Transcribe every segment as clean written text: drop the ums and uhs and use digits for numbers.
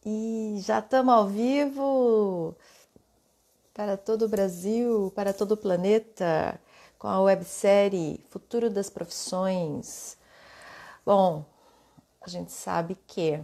E já estamos ao vivo para todo o Brasil, para todo o planeta, com a websérie Futuro das Profissões. Bom, a gente sabe que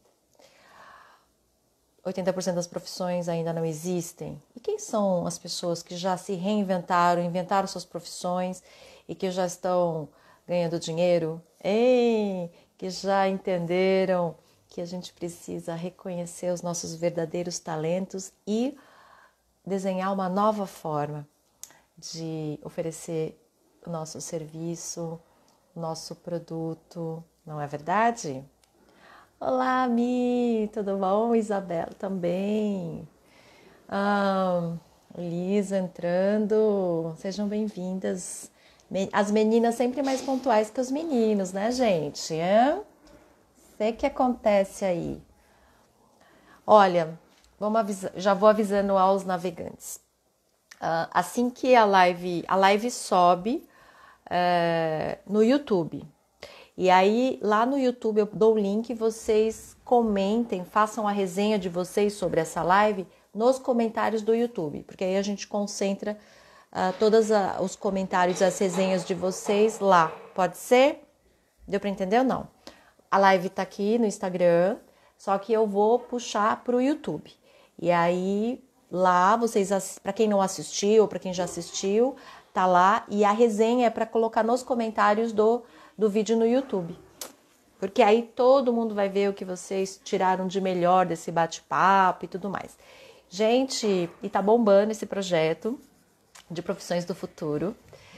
80% das profissões ainda não existem. E quem são as pessoas que já se reinventaram, inventaram suas profissões e que já estão ganhando dinheiro? Ei, que já entenderam que a gente precisa reconhecer os nossos verdadeiros talentos e desenhar uma nova forma de oferecer o nosso serviço, o nosso produto, não é verdade? Olá, Mi, tudo bom? Isabela também. Ah, Lisa entrando, sejam bem-vindas. As meninas sempre mais pontuais que os meninos, né, gente? Sei que acontece aí. Olha, já vou avisando aos navegantes. Assim que a live sobe no YouTube. E aí, lá no YouTube, eu dou o link, vocês comentem, façam a resenha de vocês sobre essa live nos comentários do YouTube, porque aí a gente concentra todos os comentários, as resenhas de vocês lá. Pode ser? Deu para entender ou não? A live tá aqui no Instagram, só que eu vou puxar pro YouTube. E aí, lá, vocês, para quem não assistiu, ou para quem já assistiu, tá lá. E a resenha é para colocar nos comentários do vídeo no YouTube. Porque aí todo mundo vai ver o que vocês tiraram de melhor desse bate-papo e tudo mais. Gente, e tá bombando esse projeto de profissões do futuro.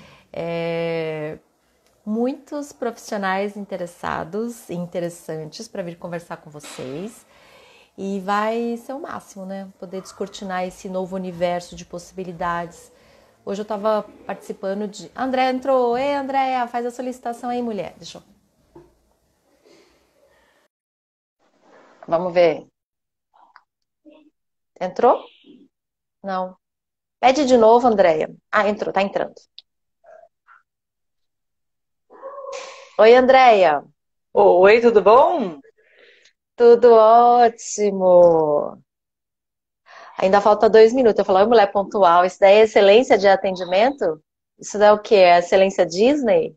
Muitos profissionais interessados e interessantes para vir conversar com vocês. E vai ser o máximo, né? Poder descortinar esse novo universo de possibilidades. Hoje eu estava participando de... André entrou. Ei, Andréia, faz a solicitação aí, mulher. Deixa eu... Vamos ver. Entrou? Não. Pede de novo, Andréia. Ah, entrou, tá entrando. Oi, Andréia. Oi, tudo bom? Tudo ótimo. Ainda falta 2 minutos. Eu falei, mulher pontual. Isso daí é excelência de atendimento? Isso daí é o quê? É excelência Disney?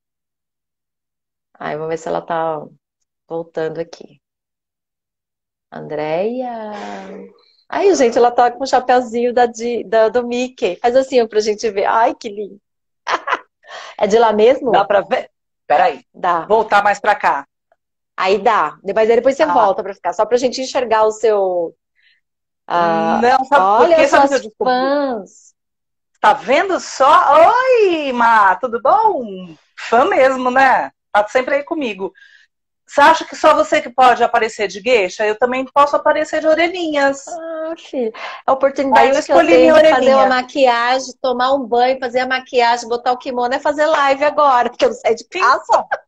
Ai, vamos ver se ela tá voltando aqui. Andréia. Ai, gente, ela tá com o chapeuzinho do Mickey. Faz assim ó, pra gente ver. Ai, que lindo. É de lá Dá mesmo? pra ver? Peraí, Dá. voltar mais pra cá. Aí dá. Mas aí depois você Ah, volta pra ficar. Só pra gente enxergar o seu. não, sabe por Olha quê? as Sabe o que eu suas descobri? fãs. Tá vendo só? Oi, Má, tudo bom? Fã mesmo, né? Tá sempre aí comigo. Você acha que só você que pode aparecer de gueixa? Eu também posso aparecer de orelhinhas. Ah, filho. É a Aí eu oportunidade que eu escolhi minha tenho de fazer uma orelhinha. maquiagem, tomar um banho, fazer a maquiagem, botar o kimono é fazer live agora, porque eu não saio de casa. Então,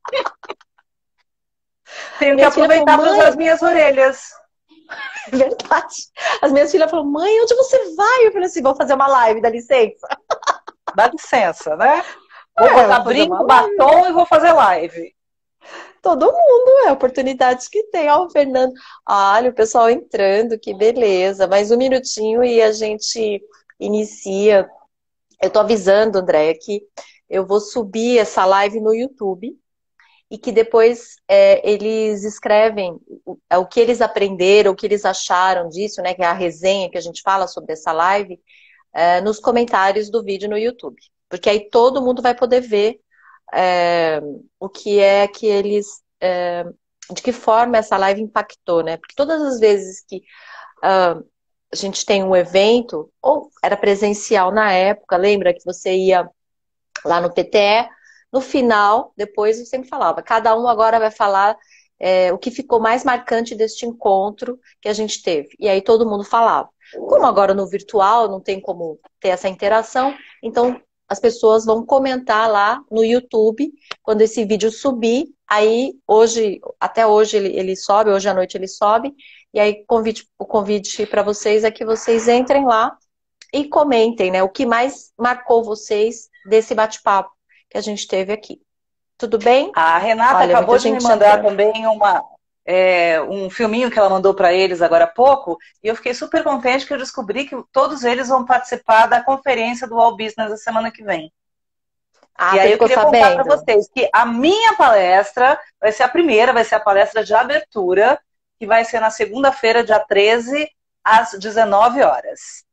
tenho que Minhas filhas falaram, aproveitar para usar as mãe, minhas orelhas. é verdade. As minhas filhas falaram, mãe, onde você vai? Eu falei assim, vou fazer uma live, dá licença. Dá licença, né? Vou Vou botar fazer uma brinco, live. batom e vou fazer live. Todo mundo, é oportunidades que tem. Ó, o Fernando. Olha, o pessoal entrando, que beleza. Mais um minutinho e a gente inicia. Eu tô avisando, Andréia, que eu vou subir essa live no YouTube e que depois eles escrevem o que eles aprenderam, o que eles acharam disso, né? Que é a resenha que a gente fala sobre essa live, nos comentários do vídeo no YouTube. Porque aí todo mundo vai poder ver é, o que é que eles. De que forma essa live impactou, né? Porque todas as vezes que a gente tem um evento, ou era presencial na época, lembra que você ia lá no PTE, no final, depois eu sempre falava, cada um agora vai falar o que ficou mais marcante deste encontro que a gente teve. E aí todo mundo falava. Como agora no virtual não tem como ter essa interação, então as pessoas vão comentar lá no YouTube, quando esse vídeo subir, aí hoje, até hoje ele sobe, hoje à noite ele sobe, e aí o convite para vocês é que vocês entrem lá e comentem, né, o que mais marcou vocês desse bate-papo que a gente teve aqui. Tudo bem? A Renata Olha, muita acabou de me gente mandar entrando. também uma. um filminho que ela mandou para eles agora há pouco, e eu fiquei super contente que eu descobri que todos eles vão participar da conferência do All Business a semana que vem. Ah, E você aí eu ficou queria contar para sabendo? vocês que a minha palestra vai ser a primeira, vai ser a palestra de abertura, que vai ser na segunda-feira, dia 13, às 19 horas.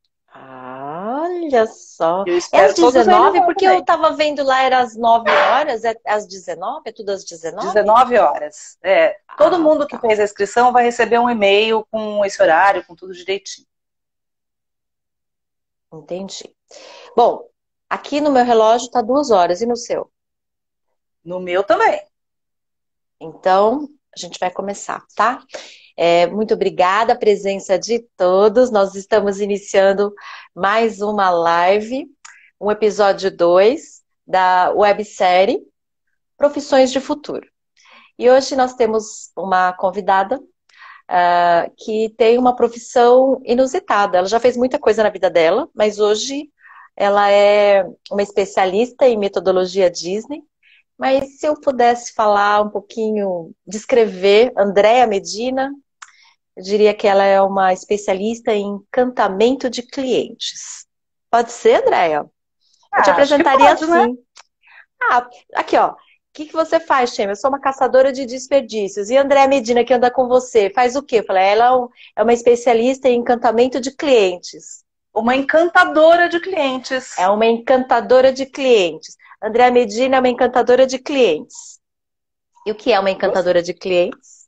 Olha só. Eu É às espero todos eles 19, lá porque eu também. tava vendo lá era às 9 horas, é às 19? É tudo às 19? 19 horas. Todo Ah, mundo que tá. fez a inscrição vai receber um e-mail com esse horário, com tudo direitinho. Entendi. Bom, aqui no meu relógio tá 2 horas e no seu? No meu também. Então, a gente vai começar, tá? Muito obrigada a presença de todos. Nós estamos iniciando mais uma live, um episódio 2 da websérie Profissões de Futuro. E hoje nós temos uma convidada que tem uma profissão inusitada. Ela já fez muita coisa na vida dela, mas hoje ela é uma especialista em metodologia Disney. Mas se eu pudesse falar um pouquinho, descrever Andréa Medina, eu diria que ela é uma especialista em encantamento de clientes. Pode ser, Andréa? Eu te Acho que apresentaria pode, né? assim. Ah, aqui, ó. O que você faz, Chema? Eu sou uma caçadora de desperdícios. E Andréa Medina, que anda com você, faz o quê? Eu falei, ela é uma especialista em encantamento de clientes. Uma encantadora de clientes. É uma encantadora de clientes. Andréa Medina é uma encantadora de clientes. E o que é uma encantadora de clientes?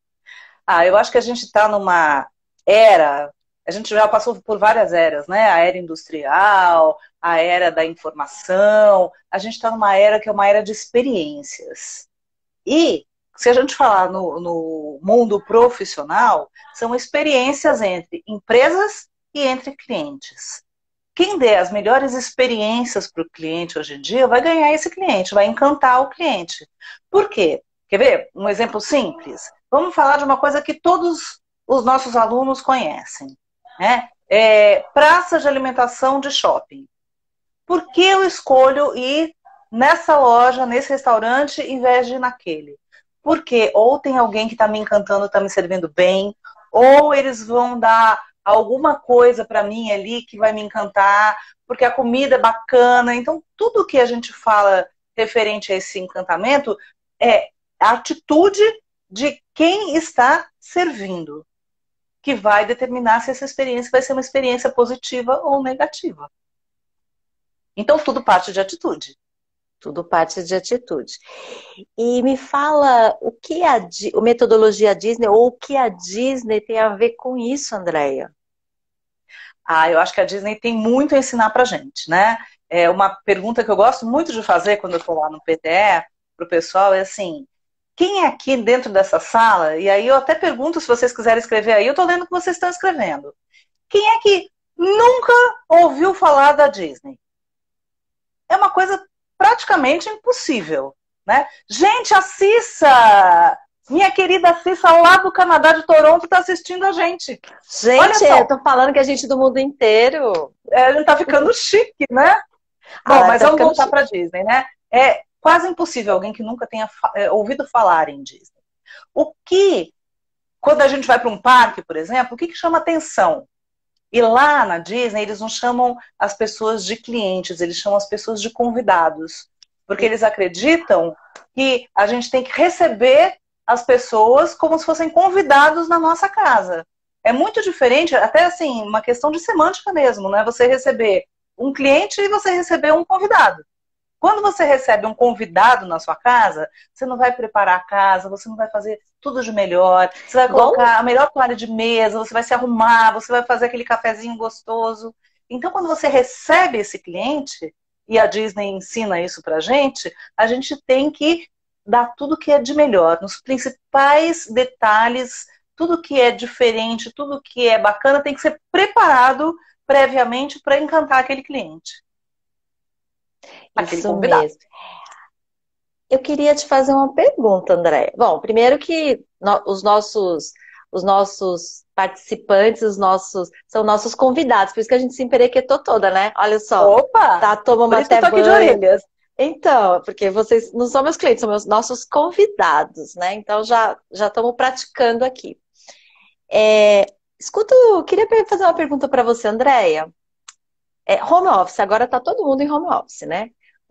Eu acho que a gente está numa era, a gente já passou por várias eras, né? A era industrial, a era da informação, a gente está numa era que é uma era de experiências. E, se a gente falar no mundo profissional, são experiências entre empresas e entre clientes. Quem der as melhores experiências para o cliente hoje em dia vai ganhar esse cliente, vai encantar o cliente. Por quê? Quer ver? Um exemplo simples. Vamos falar de uma coisa que todos os nossos alunos conhecem, né? Praça de alimentação de shopping. Por que eu escolho ir nessa loja, nesse restaurante, em vez de ir naquele? Porque ou tem alguém que está me encantando, está me servindo bem, ou eles vão dar alguma coisa para mim ali que vai me encantar, porque a comida é bacana. Então, tudo que a gente fala referente a esse encantamento é a atitude de quem está servindo, que vai determinar se essa experiência vai ser uma experiência positiva ou negativa. Então, tudo parte de atitude. Tudo parte de atitude. E me fala o que a metodologia Disney ou o que a Disney tem a ver com isso, Andréia? Eu acho que a Disney tem muito a ensinar pra gente, né? Uma pergunta que eu gosto muito de fazer quando eu estou lá no PTE pro pessoal é assim, quem é aqui dentro dessa sala, e aí eu até pergunto se vocês quiserem escrever aí, eu estou lendo o que vocês estão escrevendo. Quem é que nunca ouviu falar da Disney? É uma coisa praticamente impossível, né? Gente, a Cissa, minha querida Cissa lá do Canadá de Toronto está assistindo a gente. Olha Gente, só, eu tô falando que a gente do mundo inteiro. a gente tá ficando chique, né? Bom, Ah, mas tá vamos ficando voltar para chique. Disney, né? É quase impossível alguém que nunca tenha ouvido falar em Disney. O que, quando a gente vai para um parque, por exemplo, o que chama atenção? E lá na Disney, eles não chamam as pessoas de clientes, eles chamam as pessoas de convidados. Porque eles acreditam que a gente tem que receber as pessoas como se fossem convidados na nossa casa. É muito diferente, até assim, uma questão de semântica mesmo, né? Você receber um cliente e você receber um convidado. Quando você recebe um convidado na sua casa, você não vai preparar a casa, você não vai fazer tudo de melhor, você vai Igual, colocar a melhor toalha de mesa, você vai se arrumar, você vai fazer aquele cafezinho gostoso. Então, quando você recebe esse cliente, e a Disney ensina isso pra gente, a gente tem que dar tudo que é de melhor, nos principais detalhes, tudo que é diferente, tudo que é bacana, tem que ser preparado previamente para encantar aquele cliente, aquele isso convidado. mesmo. Eu queria te fazer uma pergunta, André. Bom, primeiro que os nossos participantes, são nossos convidados, por isso que a gente se emperequetou toda, né? Olha só, Opa! tá, tomamos Por isso que eu até tô aqui de banho. orelhas. Então, porque vocês não são meus clientes, são meus nossos convidados, né? Então já estamos praticando aqui. É, escuta, eu queria fazer uma pergunta para você, Andréia. Home office, agora está todo mundo em home office, né?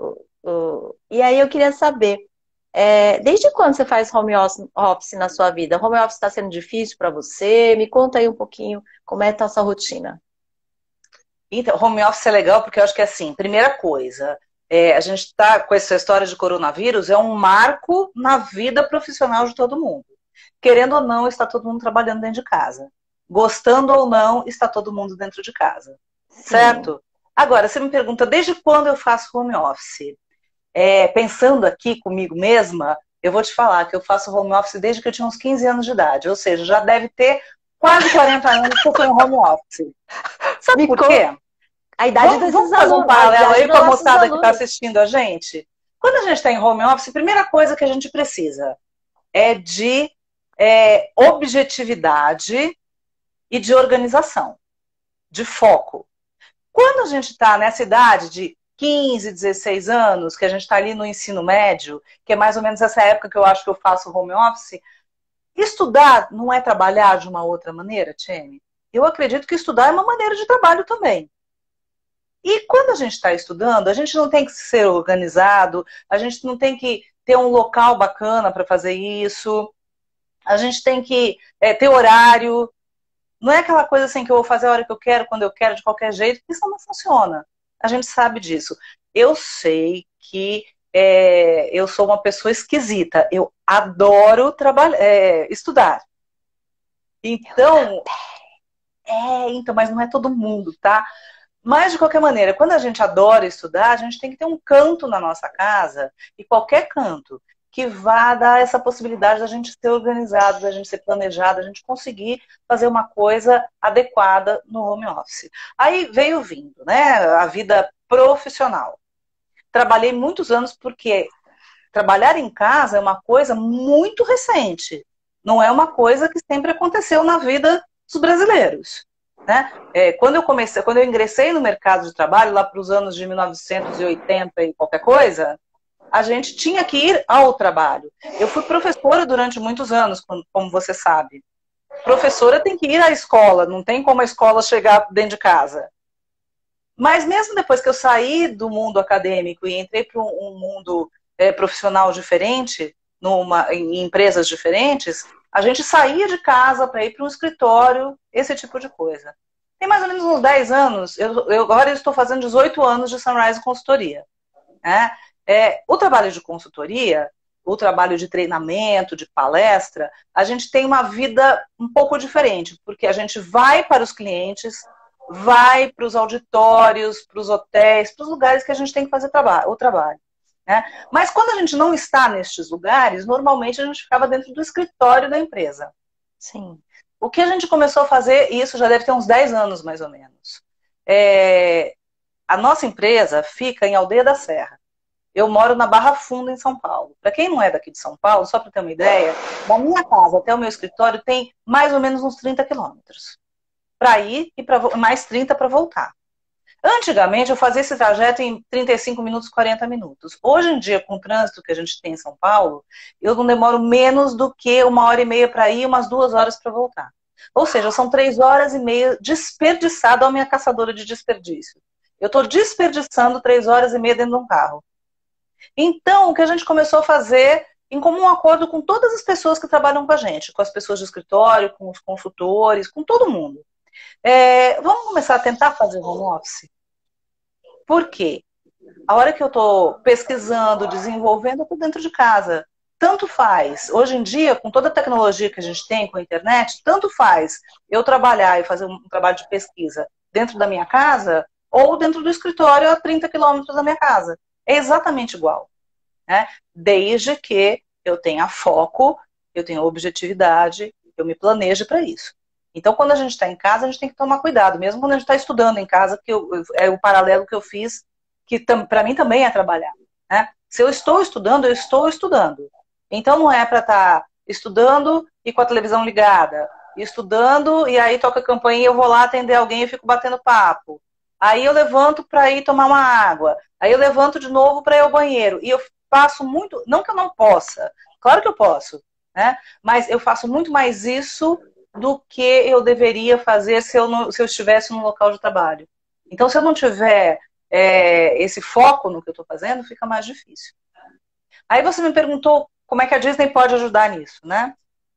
E aí eu queria saber, desde quando você faz home office na sua vida? Home office está sendo difícil para você? Me conta aí um pouquinho como é que tá a sua rotina. Então, home office é legal porque eu acho que assim, primeira coisa, a gente está com essa história de coronavírus, é um marco na vida profissional de todo mundo. Querendo ou não, está todo mundo trabalhando dentro de casa. Gostando ou não, está todo mundo dentro de casa. Sim. Certo? Agora, você me pergunta, desde quando eu faço home office? Pensando aqui comigo mesma, eu vou te falar que eu faço home office desde que eu tinha uns 15 anos de idade. Ou seja, já deve ter quase 40 anos que eu estou em home office. Sabe Me por conta quê? a idade desses Vamos fazer um alunos, a paralelo idade aí dos com a nossos moçada que está alunos. assistindo a gente? Quando a gente está em home office, a primeira coisa que a gente precisa é de objetividade e de organização, de foco. Quando a gente está nessa idade de 15, 16 anos, que a gente está ali no ensino médio, que é mais ou menos essa época que eu acho que eu faço home office, estudar não é trabalhar de uma outra maneira, Tiene? Eu acredito que estudar é uma maneira de trabalho também. E quando a gente está estudando, a gente não tem que ser organizado, a gente não tem que ter um local bacana para fazer isso, a gente tem que ter horário. Não é aquela coisa assim que eu vou fazer a hora que eu quero, quando eu quero, de qualquer jeito, porque isso não funciona. A gente sabe disso. Eu sei que eu sou uma pessoa esquisita. Eu adoro estudar. Então, mas não é todo mundo, tá? Mas, de qualquer maneira, quando a gente adora estudar, a gente tem que ter um canto na nossa casa, e qualquer canto, que vá dar essa possibilidade da gente ser organizado, da gente ser planejado, da gente conseguir fazer uma coisa adequada no home office. Aí veio vindo, né, a vida profissional. Trabalhei muitos anos porque trabalhar em casa é uma coisa muito recente. Não é uma coisa que sempre aconteceu na vida dos brasileiros. Né? Quando eu ingressei no mercado de trabalho, lá para os anos de 1980 e qualquer coisa, a gente tinha que ir ao trabalho. Eu fui professora durante muitos anos, como você sabe. Professora tem que ir à escola, não tem como a escola chegar dentro de casa. Mas mesmo depois que eu saí do mundo acadêmico e entrei para um mundo profissional diferente, em empresas diferentes, a gente saía de casa para ir para um escritório, esse tipo de coisa. Tem mais ou menos uns 10 anos, agora eu estou fazendo 18 anos de Sunrise Consultoria. Né? O trabalho de consultoria, o trabalho de treinamento, de palestra, a gente tem uma vida um pouco diferente, porque a gente vai para os clientes, vai para os auditórios, para os hotéis, para os lugares que a gente tem que fazer o trabalho. Né? Mas quando a gente não está nestes lugares, normalmente a gente ficava dentro do escritório da empresa. Sim. O que a gente começou a fazer, e isso já deve ter uns 10 anos mais ou menos, a nossa empresa fica em Aldeia da Serra. Eu moro na Barra Funda, em São Paulo. Para quem não é daqui de São Paulo, só para ter uma ideia, da minha casa até o meu escritório tem mais ou menos uns 30 quilômetros. Para ir e mais 30 para voltar. Antigamente eu fazia esse trajeto em 35 minutos, 40 minutos. Hoje em dia, com o trânsito que a gente tem em São Paulo, eu não demoro menos do que 1h30 para ir e umas 2 horas para voltar. Ou seja, são 3 horas e meia desperdiçado a minha caçadora de desperdício. Eu estou desperdiçando 3 horas e meia dentro de um carro. Então, o que a gente começou a fazer, em comum acordo com todas as pessoas que trabalham com a gente, com as pessoas do escritório, com os consultores, com todo mundo. Vamos começar a tentar fazer home office? Por quê? A hora que eu estou pesquisando, desenvolvendo, eu estou dentro de casa. Tanto faz. Hoje em dia, com toda a tecnologia que a gente tem com a internet, tanto faz eu trabalhar e fazer um trabalho de pesquisa dentro da minha casa ou dentro do escritório a 30 quilômetros da minha casa. É exatamente igual. Né? Desde que eu tenha foco, eu tenha objetividade, eu me planeje para isso. Então, quando a gente está em casa, a gente tem que tomar cuidado, mesmo quando a gente está estudando em casa, que é o paralelo que eu fiz, que para mim também é trabalhar. Né? Se eu estou estudando, eu estou estudando. Então, não é para estar estudando e com a televisão ligada, estudando e aí toca a campainha e eu vou lá atender alguém e fico batendo papo. Aí eu levanto para ir tomar uma água. Aí eu levanto de novo para ir ao banheiro. E eu faço muito, não que eu não possa, claro que eu posso, né? Mas eu faço muito mais isso do que eu deveria fazer se eu estivesse no local de trabalho. Então, se eu não tiver esse foco no que eu estou fazendo, fica mais difícil. Aí você me perguntou como é que a Disney pode ajudar nisso, né?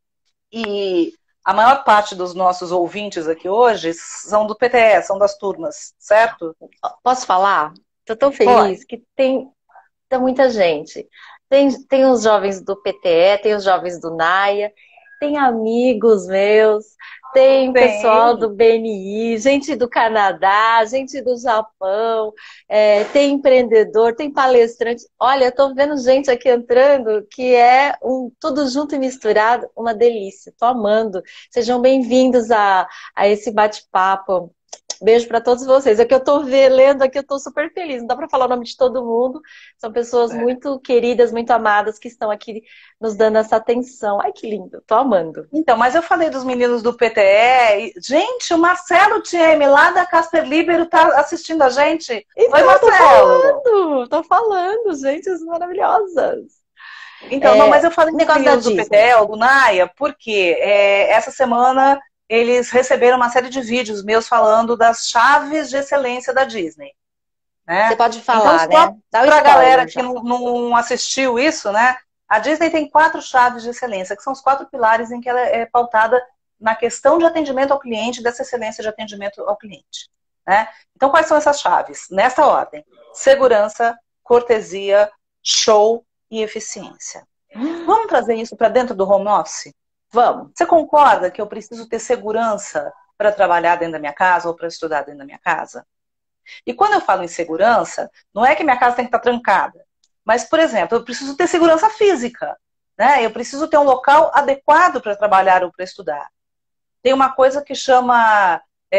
E a maior parte dos nossos ouvintes aqui hoje são do PTE, são das turmas, certo? Posso falar? Estou tão Pode. feliz que tem muita gente. Tem os jovens do PTE, tem os jovens do NAIA, tem amigos meus, tem pessoal Tem. do BNI, gente do Canadá, gente do Japão, tem empreendedor, tem palestrante. Olha, estou vendo gente aqui entrando que é tudo junto e misturado, uma delícia. Estou amando. Sejam bem-vindos a esse bate-papo. Beijo para todos vocês. É que eu estou lendo aqui, eu estou super feliz. Não dá para falar o nome de todo mundo. São pessoas muito queridas, muito amadas que estão aqui nos dando essa atenção. Ai, que lindo. Estou amando. Então, mas eu falei dos meninos do PTE. Gente, o Marcelo Thieme, lá da Casper Libero, tá assistindo a gente. Então, Oi, Marcelo. tô falando, gente maravilhosas. Então, não, mas eu falei dos Negócio da meninos do Disney. PTE, ou do NAIA, porque essa semana eles receberam uma série de vídeos meus falando das chaves de excelência da Disney. Né? Você pode falar, então, né? Dá para a galera já. que não assistiu isso, né? A Disney tem 4 chaves de excelência, que são os 4 pilares em que ela é pautada na questão de atendimento ao cliente, dessa excelência de atendimento ao cliente. Né? Então, quais são essas chaves? Nessa ordem: segurança, cortesia, show e eficiência. Vamos trazer isso para dentro do home office? Vamos. Você concorda que eu preciso ter segurança para trabalhar dentro da minha casa ou para estudar dentro da minha casa? E quando eu falo em segurança, não é que minha casa tem que estar trancada. Mas, por exemplo, eu preciso ter segurança física. Né? Eu preciso ter um local adequado para trabalhar ou para estudar. Tem uma coisa que chama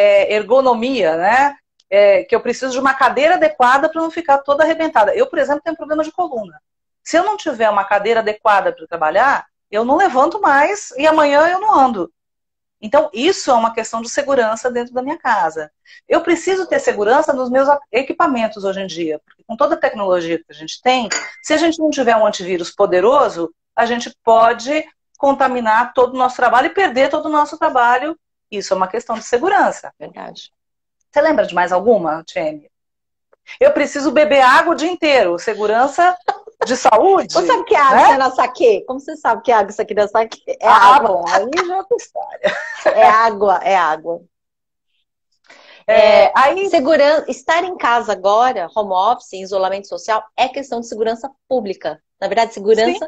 ergonomia, né? Que eu preciso de uma cadeira adequada para não ficar toda arrebentada. Eu, por exemplo, tenho problema de coluna. Se eu não tiver uma cadeira adequada para trabalhar, eu não levanto mais e amanhã eu não ando. Então, isso é uma questão de segurança dentro da minha casa. Eu preciso ter segurança nos meus equipamentos hoje em dia, porque com toda a tecnologia que a gente tem, se a gente não tiver um antivírus poderoso, a gente pode contaminar todo o nosso trabalho e perder todo o nosso trabalho. Isso é uma questão de segurança. Verdade. Você lembra de mais alguma, Tiene? Eu preciso beber água o dia inteiro. Segurança de saúde. Você sabe que é água, né? Na saquê? Como você sabe que é água isso aqui da saquê? É água. Bom, aí já é outra história. É água, é água. Aí... Estar em casa agora, home office, isolamento social, é questão de segurança pública. Na verdade, segurança...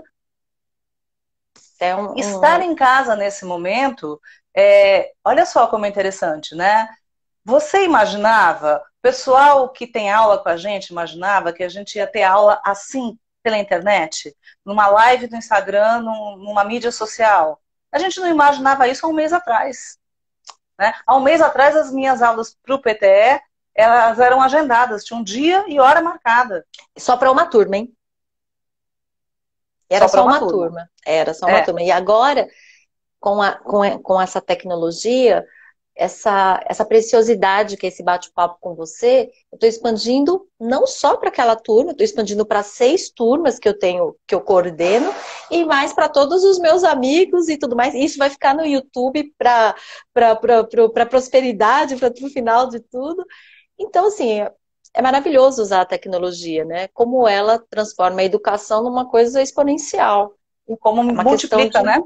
Estar em casa nesse momento, olha só como é interessante, né? Você imaginava, o pessoal que tem aula com a gente imaginava que a gente ia ter aula assim, pela internet, numa live do Instagram, numa mídia social. A gente não imaginava isso há um mês atrás. Né? Há um mês atrás, as minhas aulas para o PTE, elas eram agendadas, tinha um dia e hora marcada. Só para uma turma, hein? Era só uma turma. Era só uma turma. E agora, com essa tecnologia, essa preciosidade que é esse bate-papo com você, eu estou expandindo não só para aquela turma, estou expandindo para 6 turmas que eu coordeno, e mais para todos os meus amigos e tudo mais. Isso vai ficar no YouTube para prosperidade, para o final de tudo. Então, assim, é maravilhoso usar a tecnologia, né? Como ela transforma a educação numa coisa exponencial. E como multiplica, né?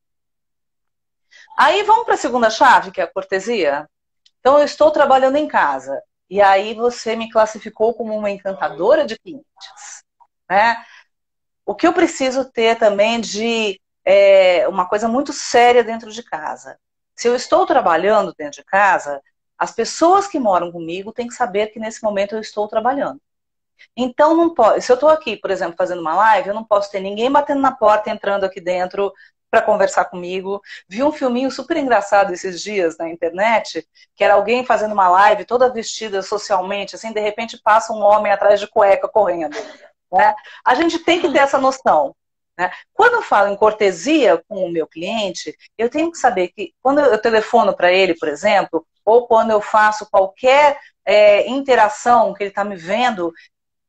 Aí vamos para a segunda chave, que é a cortesia. Então, eu estou trabalhando em casa. E aí você me classificou como uma encantadora de clientes. Né? O que eu preciso ter também de uma coisa muito séria dentro de casa. Se eu estou trabalhando dentro de casa, as pessoas que moram comigo têm que saber que nesse momento eu estou trabalhando. Então, não pode, se eu estou aqui, por exemplo, fazendo uma live, eu não posso ter ninguém batendo na porta, entrando aqui dentro para conversar comigo. Vi um filminho super engraçado esses dias na internet, que era alguém fazendo uma live toda vestida socialmente, assim, de repente passa um homem atrás de cueca correndo. Né? A gente tem que ter essa noção. Né? Quando eu falo em cortesia com o meu cliente, eu tenho que saber que quando eu telefono para ele, por exemplo, ou quando eu faço qualquer interação que ele está me vendo,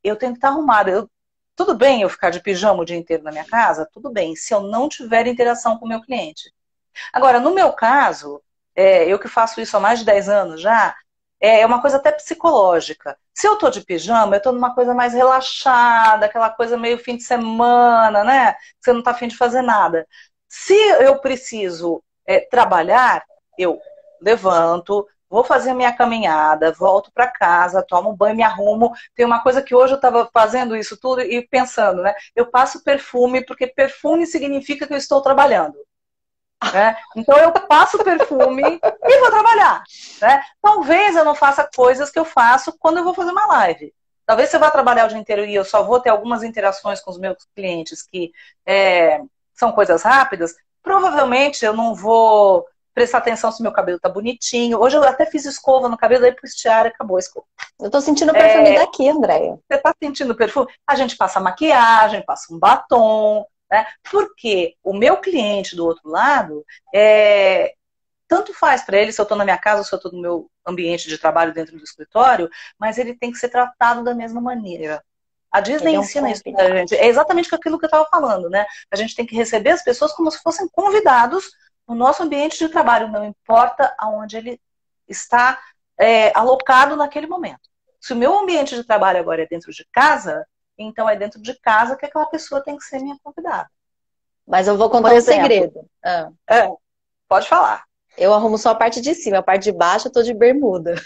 eu tenho que estar arrumada. Tudo bem eu ficar de pijama o dia inteiro na minha casa? Tudo bem, se eu não tiver interação com o meu cliente. Agora, no meu caso, eu que faço isso há mais de 10 anos já, é uma coisa até psicológica. Se eu tô de pijama, eu tô numa coisa mais relaxada, aquela coisa meio fim de semana, né? Você não tá afim de fazer nada. Se eu preciso trabalhar, eu levanto, vou fazer a minha caminhada, volto para casa, tomo um banho, me arrumo. Tem uma coisa que hoje eu estava fazendo isso tudo e pensando, né? Eu passo perfume, porque perfume significa que eu estou trabalhando. Né? Então eu passo perfume e vou trabalhar. Né? Talvez eu não faça coisas que eu faço quando eu vou fazer uma live. Talvez você vá trabalhar o dia inteiro e eu só vou ter algumas interações com os meus clientes que são coisas rápidas. Provavelmente eu não vou prestar atenção se meu cabelo tá bonitinho. Hoje eu até fiz escova no cabelo, aí pro estiar e acabou a escova. Eu tô sentindo o perfume daqui, Andréia. Você tá sentindo o perfume? A gente passa maquiagem, passa um batom, né? Porque o meu cliente do outro lado, tanto faz para ele se eu estou na minha casa ou se eu estou no meu ambiente de trabalho dentro do escritório, mas ele tem que ser tratado da mesma maneira. A Disney ensina isso pra gente. É exatamente aquilo que eu estava falando, né? A gente tem que receber as pessoas como se fossem convidados no nosso ambiente de trabalho, não importa aonde ele está alocado naquele momento. Se o meu ambiente de trabalho agora é dentro de casa, então é dentro de casa que aquela pessoa tem que ser minha convidada. Mas eu vou contar um segredo. Pode falar. Eu arrumo só a parte de cima, a parte de baixo eu tô de bermuda.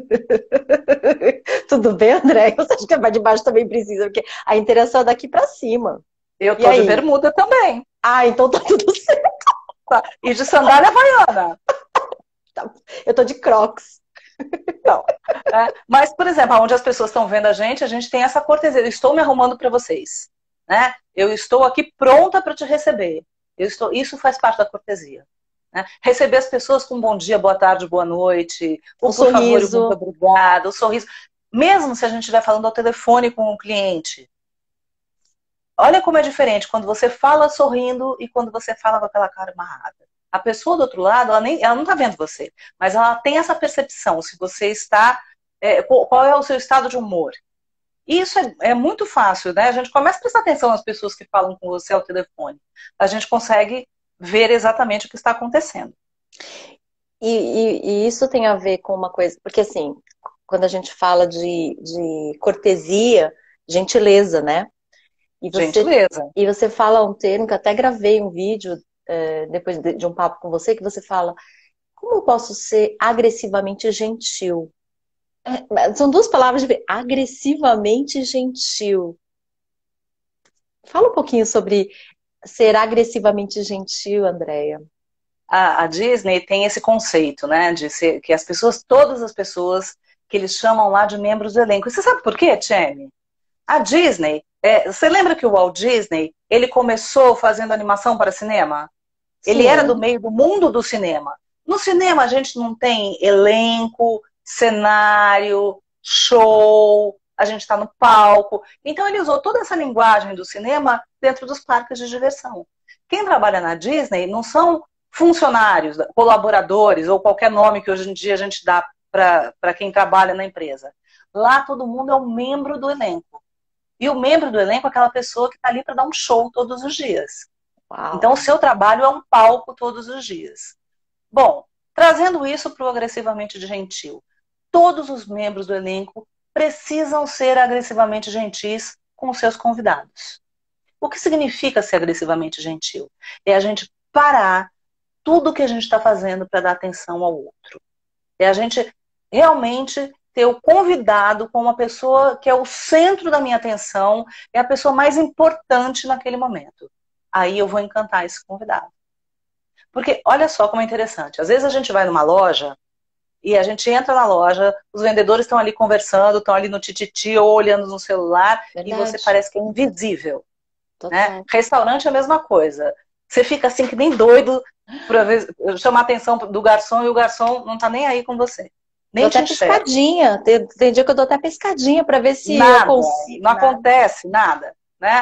Tudo bem, André? Você acha que a parte de baixo também precisa? Porque a interação é daqui pra cima. Eu tô de bermuda também. Ah, então tá tudo certo. Tá. E de sandália havaiana. Eu tô de Crocs. Não. Mas, por exemplo, onde as pessoas estão vendo a gente tem essa cortesia. Eu estou me arrumando para vocês. Né? Eu estou aqui pronta para te receber. Isso faz parte da cortesia. Né? Receber as pessoas com bom dia, boa tarde, boa noite. Um sorriso. Favor, muito obrigado. Um sorriso. Mesmo se a gente estiver falando ao telefone com um cliente. Olha como é diferente quando você fala sorrindo e quando você fala com aquela cara amarrada. A pessoa do outro lado, ela não está vendo você, mas ela tem essa percepção, se você está... qual é o seu estado de humor. Isso é muito fácil, né? A gente começa a prestar atenção nas pessoas que falam com você ao telefone. A gente consegue ver exatamente o que está acontecendo. E isso tem a ver com uma coisa... Porque, assim, quando a gente fala de cortesia, gentileza, né? Gentileza. E você fala um termo, que eu até gravei um vídeo depois de um papo com você, que você fala, como eu posso ser agressivamente gentil? São duas palavras de agressivamente gentil. Fala um pouquinho sobre ser agressivamente gentil, Andréia. A Disney tem esse conceito, né, de ser que todas as pessoas que eles chamam lá de membros do elenco. E você sabe por quê, Tcheme? A Disney, você lembra que o Walt Disney, ele começou fazendo animação para cinema? Sim. Ele era do meio do mundo do cinema. No cinema a gente não tem elenco, cenário, show, a gente está no palco. Então ele usou toda essa linguagem do cinema dentro dos parques de diversão. Quem trabalha na Disney não são funcionários, colaboradores ou qualquer nome que hoje em dia a gente dá para quem trabalha na empresa. Lá todo mundo é um membro do elenco. E o membro do elenco é aquela pessoa que está ali para dar um show todos os dias. Uau. Então o seu trabalho é um palco todos os dias. Bom, trazendo isso para o agressivamente gentil. Todos os membros do elenco precisam ser agressivamente gentis com os seus convidados. O que significa ser agressivamente gentil? É a gente parar tudo que a gente está fazendo para dar atenção ao outro. É a gente realmente ter o convidado como uma pessoa que é o centro da minha atenção, é a pessoa mais importante naquele momento. Aí eu vou encantar esse convidado. Porque olha só como é interessante. Às vezes a gente vai numa loja e a gente entra na loja, os vendedores estão ali conversando, estão ali no tititi ou olhando no celular. Verdade. E você parece que é invisível. Né? Restaurante é a mesma coisa. Você fica assim que nem doido para chamar a atenção do garçom e o garçom não está nem aí com você. Nem dou até piscadinha. Tem dia que eu dou até piscadinha para ver se nada, eu consigo. Não acontece nada. Né?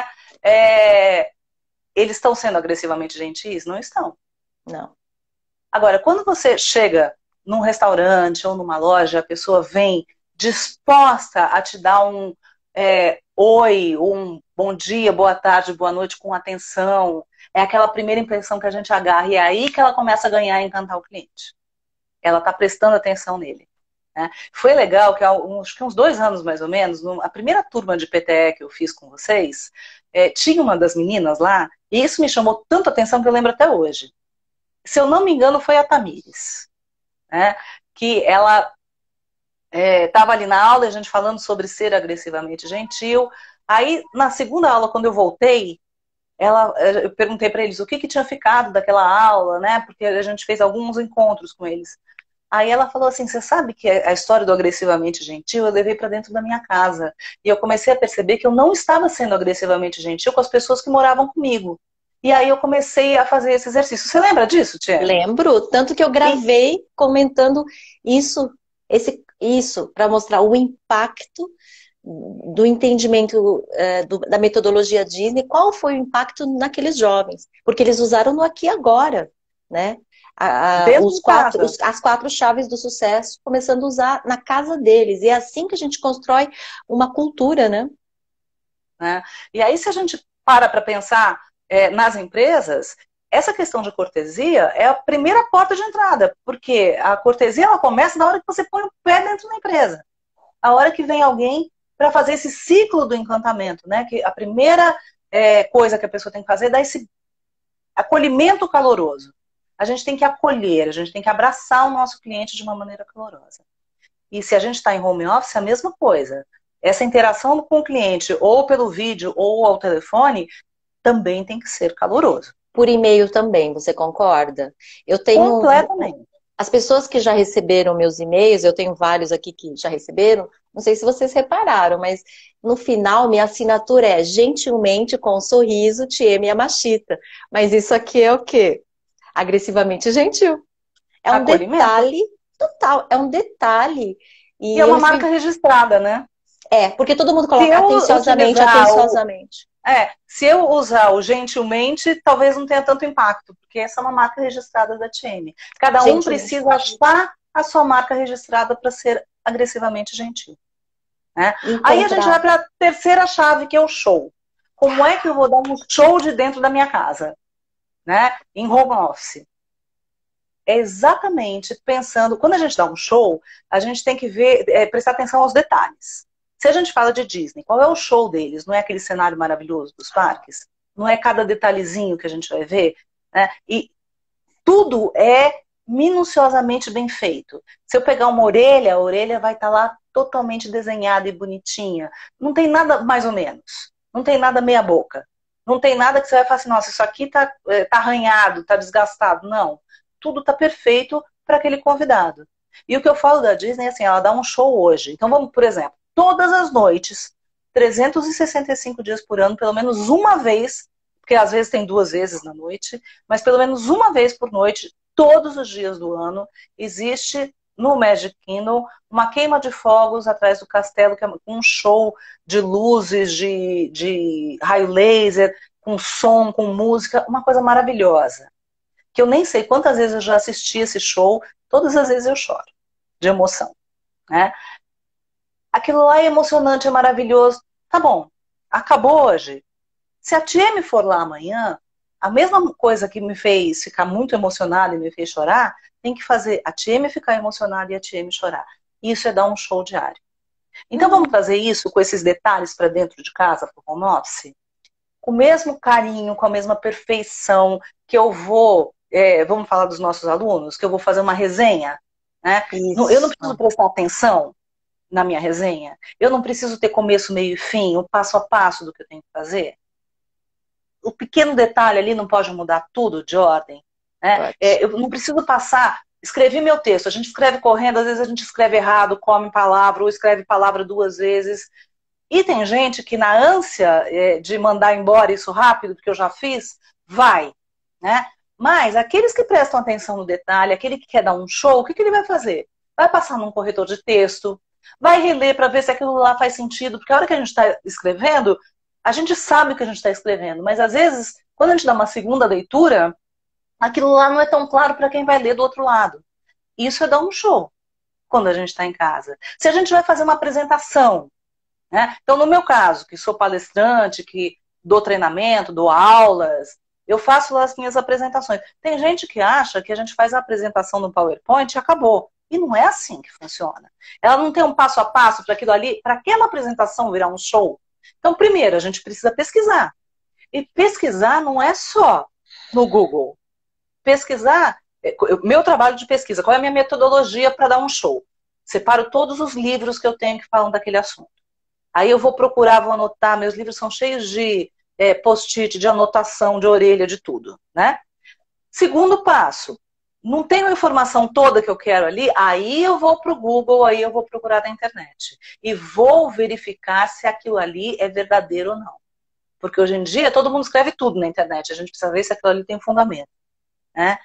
Eles estão sendo agressivamente gentis? Não estão. Não. Agora, quando você chega num restaurante ou numa loja, a pessoa vem disposta a te dar oi, um bom dia, boa tarde, boa noite com atenção. É aquela primeira impressão que a gente agarra e é aí que ela começa a ganhar e encantar o cliente. Ela está prestando atenção nele. Né? Foi legal que acho que uns 2 anos mais ou menos, a primeira turma de PTE que eu fiz com vocês, tinha uma das meninas lá, e isso me chamou tanto atenção que eu lembro até hoje. Se eu não me engano, foi a Tamires, né? Que ela estava ali na aula, a gente falando sobre ser agressivamente gentil. Aí, na segunda aula, quando eu voltei, eu perguntei para eles o que tinha ficado daquela aula, né? Porque a gente fez alguns encontros com eles. Aí ela falou assim, você sabe que a história do agressivamente gentil eu levei para dentro da minha casa. E eu comecei a perceber que eu não estava sendo agressivamente gentil com as pessoas que moravam comigo. E aí eu comecei a fazer esse exercício. Você lembra disso, Tia? Lembro, tanto que eu gravei comentando isso para mostrar o impacto do entendimento da metodologia Disney, qual foi o impacto naqueles jovens, porque eles usaram no aqui e agora, né? As 4 chaves do sucesso, começando a usar na casa deles, e é assim que a gente constrói uma cultura, né? E aí, se a gente para pensar nas empresas, essa questão de cortesia é a primeira porta de entrada, porque a cortesia ela começa na hora que você põe o pé dentro da empresa. A hora que vem alguém para fazer esse ciclo do encantamento, né? Que a primeira coisa que a pessoa tem que fazer é dar esse acolhimento caloroso. A gente tem que acolher, a gente tem que abraçar o nosso cliente de uma maneira calorosa. E se a gente está em home office, é a mesma coisa. Essa interação com o cliente, ou pelo vídeo, ou ao telefone, também tem que ser caloroso. Por e-mail também, você concorda? Eu tenho completamente. As pessoas que já receberam meus e-mails, eu tenho vários aqui que já receberam, não sei se vocês repararam, mas no final minha assinatura é gentilmente com um sorriso, Tieme Yamashita. Mas isso aqui é o quê? Agressivamente gentil. É um detalhe total, é um detalhe. E é uma marca registrada, né? Porque todo mundo coloca atenciosamente. Se eu usar o gentilmente, talvez não tenha tanto impacto, porque essa é uma marca registrada da TM. Cada um precisa achar a sua marca registrada para ser agressivamente gentil. Né? Aí a gente vai para a terceira chave, que é o show. Como é que eu vou dar um show de dentro da minha casa? Né? Em home office. É exatamente pensando... Quando a gente dá um show, a gente tem que prestar atenção aos detalhes. Se a gente fala de Disney, qual é o show deles? Não é aquele cenário maravilhoso dos parques? Não é cada detalhezinho que a gente vai ver? Né? E tudo é minuciosamente bem feito. Se eu pegar uma orelha, a orelha vai estar lá totalmente desenhada e bonitinha. Não tem nada mais ou menos. Não tem nada meia boca. Não tem nada que você vai falar assim, nossa, isso aqui tá arranhado, tá desgastado. Não. Tudo tá perfeito para aquele convidado. E o que eu falo da Disney é assim, ela dá um show hoje. Então vamos, por exemplo, todas as noites, 365 dias por ano, pelo menos uma vez, porque às vezes tem 2 vezes na noite, mas pelo menos uma vez por noite, todos os dias do ano, existe no Magic Kingdom uma queima de fogos atrás do castelo, que é um show de luzes, de raio laser, com som, com música, uma coisa maravilhosa. Que eu nem sei quantas vezes eu já assisti esse show, todas as vezes eu choro, de emoção. Né? Aquilo lá é emocionante, é maravilhoso. Tá bom, acabou hoje. Se a TM for lá amanhã, a mesma coisa que me fez ficar muito emocionada e me fez chorar, tem que fazer a TM ficar emocionada e a TM chorar. Isso é dar um show diário. Então vamos fazer isso com esses detalhes para dentro de casa, para o home office? Com o mesmo carinho, com a mesma perfeição, que eu vou... vamos falar dos nossos alunos, que eu vou fazer uma resenha. Né? Eu não preciso prestar atenção na minha resenha? Eu não preciso ter começo, meio e fim, o passo a passo do que eu tenho que fazer? O pequeno detalhe ali não pode mudar tudo de ordem? Né? Eu não preciso escrevi meu texto, a gente escreve correndo, às vezes a gente escreve errado, come palavra, ou escreve palavra 2 vezes. E tem gente que na ânsia de mandar embora isso rápido, porque eu já fiz, vai. Né? Mas aqueles que prestam atenção no detalhe, aquele que quer dar um show, o que ele vai fazer? Vai passar num corretor de texto, vai reler para ver se aquilo lá faz sentido, porque a hora que a gente está escrevendo, a gente sabe o que a gente está escrevendo, mas às vezes, quando a gente dá uma segunda leitura, aquilo lá não é tão claro para quem vai ler do outro lado. Isso é dar um show quando a gente está em casa. Se a gente vai fazer uma apresentação, né? Então, no meu caso, que sou palestrante, que dou treinamento, dou aulas, eu faço lá as minhas apresentações. Tem gente que acha que a gente faz a apresentação no PowerPoint e acabou. E não é assim que funciona. Ela não tem um passo a passo para aquilo ali, para aquela apresentação virar um show. Então, primeiro, a gente precisa pesquisar. E pesquisar não é só no Google. Pesquisar, meu trabalho de pesquisa, qual é a minha metodologia para dar um show? Separo todos os livros que eu tenho que falam daquele assunto. Aí eu vou procurar, vou anotar, meus livros são cheios de post-it, de anotação, de orelha, de tudo, né? Segundo passo, não tenho a informação toda que eu quero ali, aí eu vou para o Google, aí eu vou procurar na internet. E vou verificar se aquilo ali é verdadeiro ou não. Porque hoje em dia todo mundo escreve tudo na internet, a gente precisa ver se aquilo ali tem fundamento, né?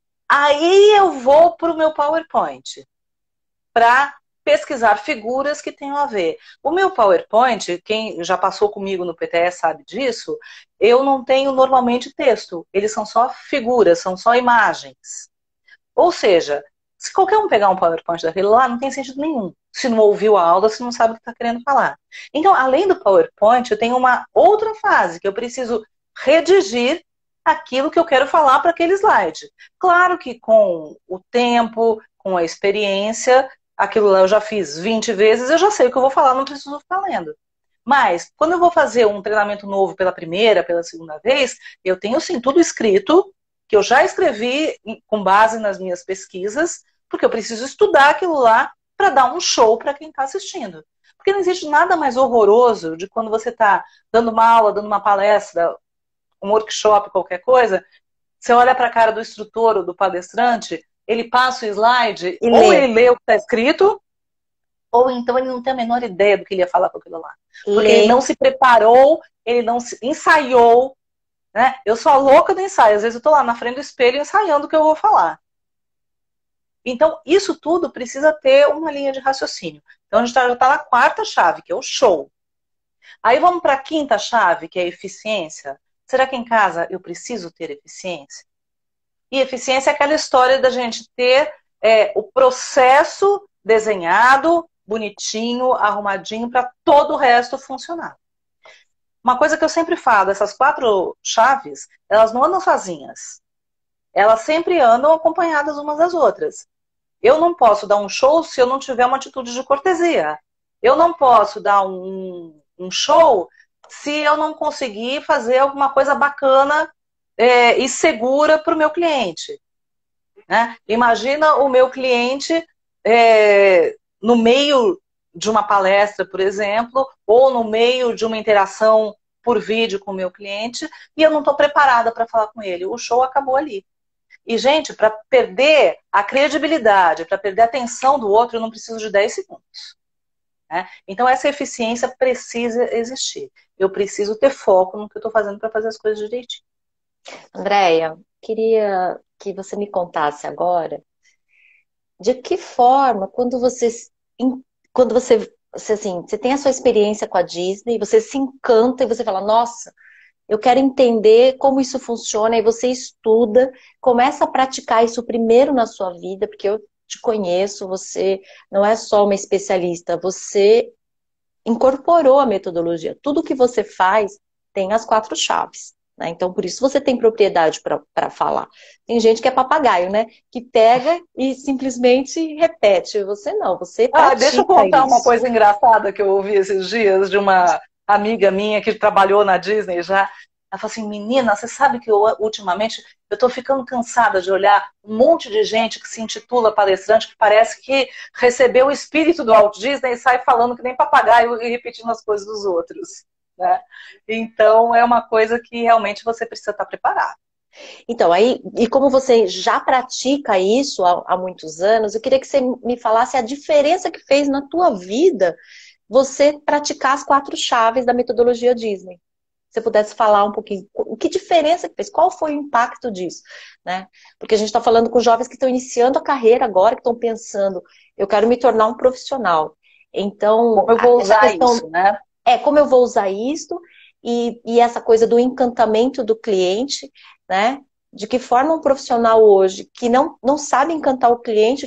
Aí eu vou para o meu PowerPoint, para pesquisar figuras que tenham a ver. O meu PowerPoint, quem já passou comigo no PTE sabe disso, eu não tenho normalmente texto. Eles são só figuras, são só imagens. Ou seja, se qualquer um pegar um PowerPoint daquele lá, não tem sentido nenhum. Se não ouviu a aula, se não sabe o que está querendo falar. Então, além do PowerPoint, eu tenho uma outra fase, que eu preciso redigir aquilo que eu quero falar para aquele slide. Claro que com o tempo, com a experiência, aquilo lá eu já fiz 20 vezes, eu já sei o que eu vou falar, não preciso ficar lendo. Mas, quando eu vou fazer um treinamento novo pela primeira, pela segunda vez, eu tenho sim tudo escrito, que eu já escrevi com base nas minhas pesquisas, porque eu preciso estudar aquilo lá para dar um show para quem está assistindo. Porque não existe nada mais horroroso de quando você está dando uma aula, dando uma palestra, um workshop, qualquer coisa, você olha para a cara do instrutor ou do palestrante, ele passa o slide, E ou lê. ele lê o que está escrito, ou então ele não tem a menor ideia do que ele ia falar com aquilo lá. Porque ele não se preparou, ele não se ensaiou, né? Eu sou a louca do ensaio. Às vezes eu estou lá na frente do espelho ensaiando o que eu vou falar. Então, isso tudo precisa ter uma linha de raciocínio. Então, a gente já está na quarta chave, que é o show. Aí vamos para a quinta chave, que é a eficiência. Será que em casa eu preciso ter eficiência? E eficiência é aquela história da gente ter o processo desenhado, bonitinho, arrumadinho, para todo o resto funcionar. Uma coisa que eu sempre falo, essas 4 chaves, elas não andam sozinhas. Elas sempre andam acompanhadas umas das outras. Eu não posso dar um show se eu não tiver uma atitude de cortesia. Eu não posso dar um show se eu não conseguir fazer alguma coisa bacana e segura para o meu cliente. Né? Imagina o meu cliente no meio de uma palestra, por exemplo, ou no meio de uma interação por vídeo com o meu cliente, e eu não estou preparada para falar com ele. O show acabou ali. E, gente, para perder a credibilidade, para perder a atenção do outro, eu não preciso de 10 segundos. Né? Então, essa eficiência precisa existir. Eu preciso ter foco no que eu estou fazendo para fazer as coisas direitinho. Andréia, queria que você me contasse agora de que forma, quando você, assim, você tem a sua experiência com a Disney, você se encanta e você fala, nossa, eu quero entender como isso funciona, e você estuda, começa a praticar isso primeiro na sua vida, porque eu te conheço, você não é só uma especialista, você incorporou a metodologia. Tudo que você faz tem as 4 chaves. Né? Então, por isso você tem propriedade para falar. Tem gente que é papagaio, né? Que pega e simplesmente repete. Você não, você pratica deixa eu contar isso. uma coisa engraçada que eu ouvi esses dias de uma amiga minha que trabalhou na Disney já. Ela falou assim, menina, você sabe que ultimamente eu estou ficando cansada de olhar um monte de gente que se intitula palestrante, que parece que recebeu o espírito do Walt Disney e sai falando que nem papagaio e repetindo as coisas dos outros. Né? Então, é uma coisa que realmente você precisa estar preparado. Então, aí, e como você já pratica isso há muitos anos, eu queria que você me falasse a diferença que fez na tua vida você praticar as 4 chaves da metodologia Disney. Se você pudesse falar um pouquinho, que diferença que fez? Qual foi o impacto disso? Né? Porque a gente está falando com jovens que estão iniciando a carreira agora, que estão pensando, eu quero me tornar um profissional. Então, como eu vou usar isso, né? Como eu vou usar isso e essa coisa do encantamento do cliente, né? De que forma um profissional hoje que não sabe encantar o cliente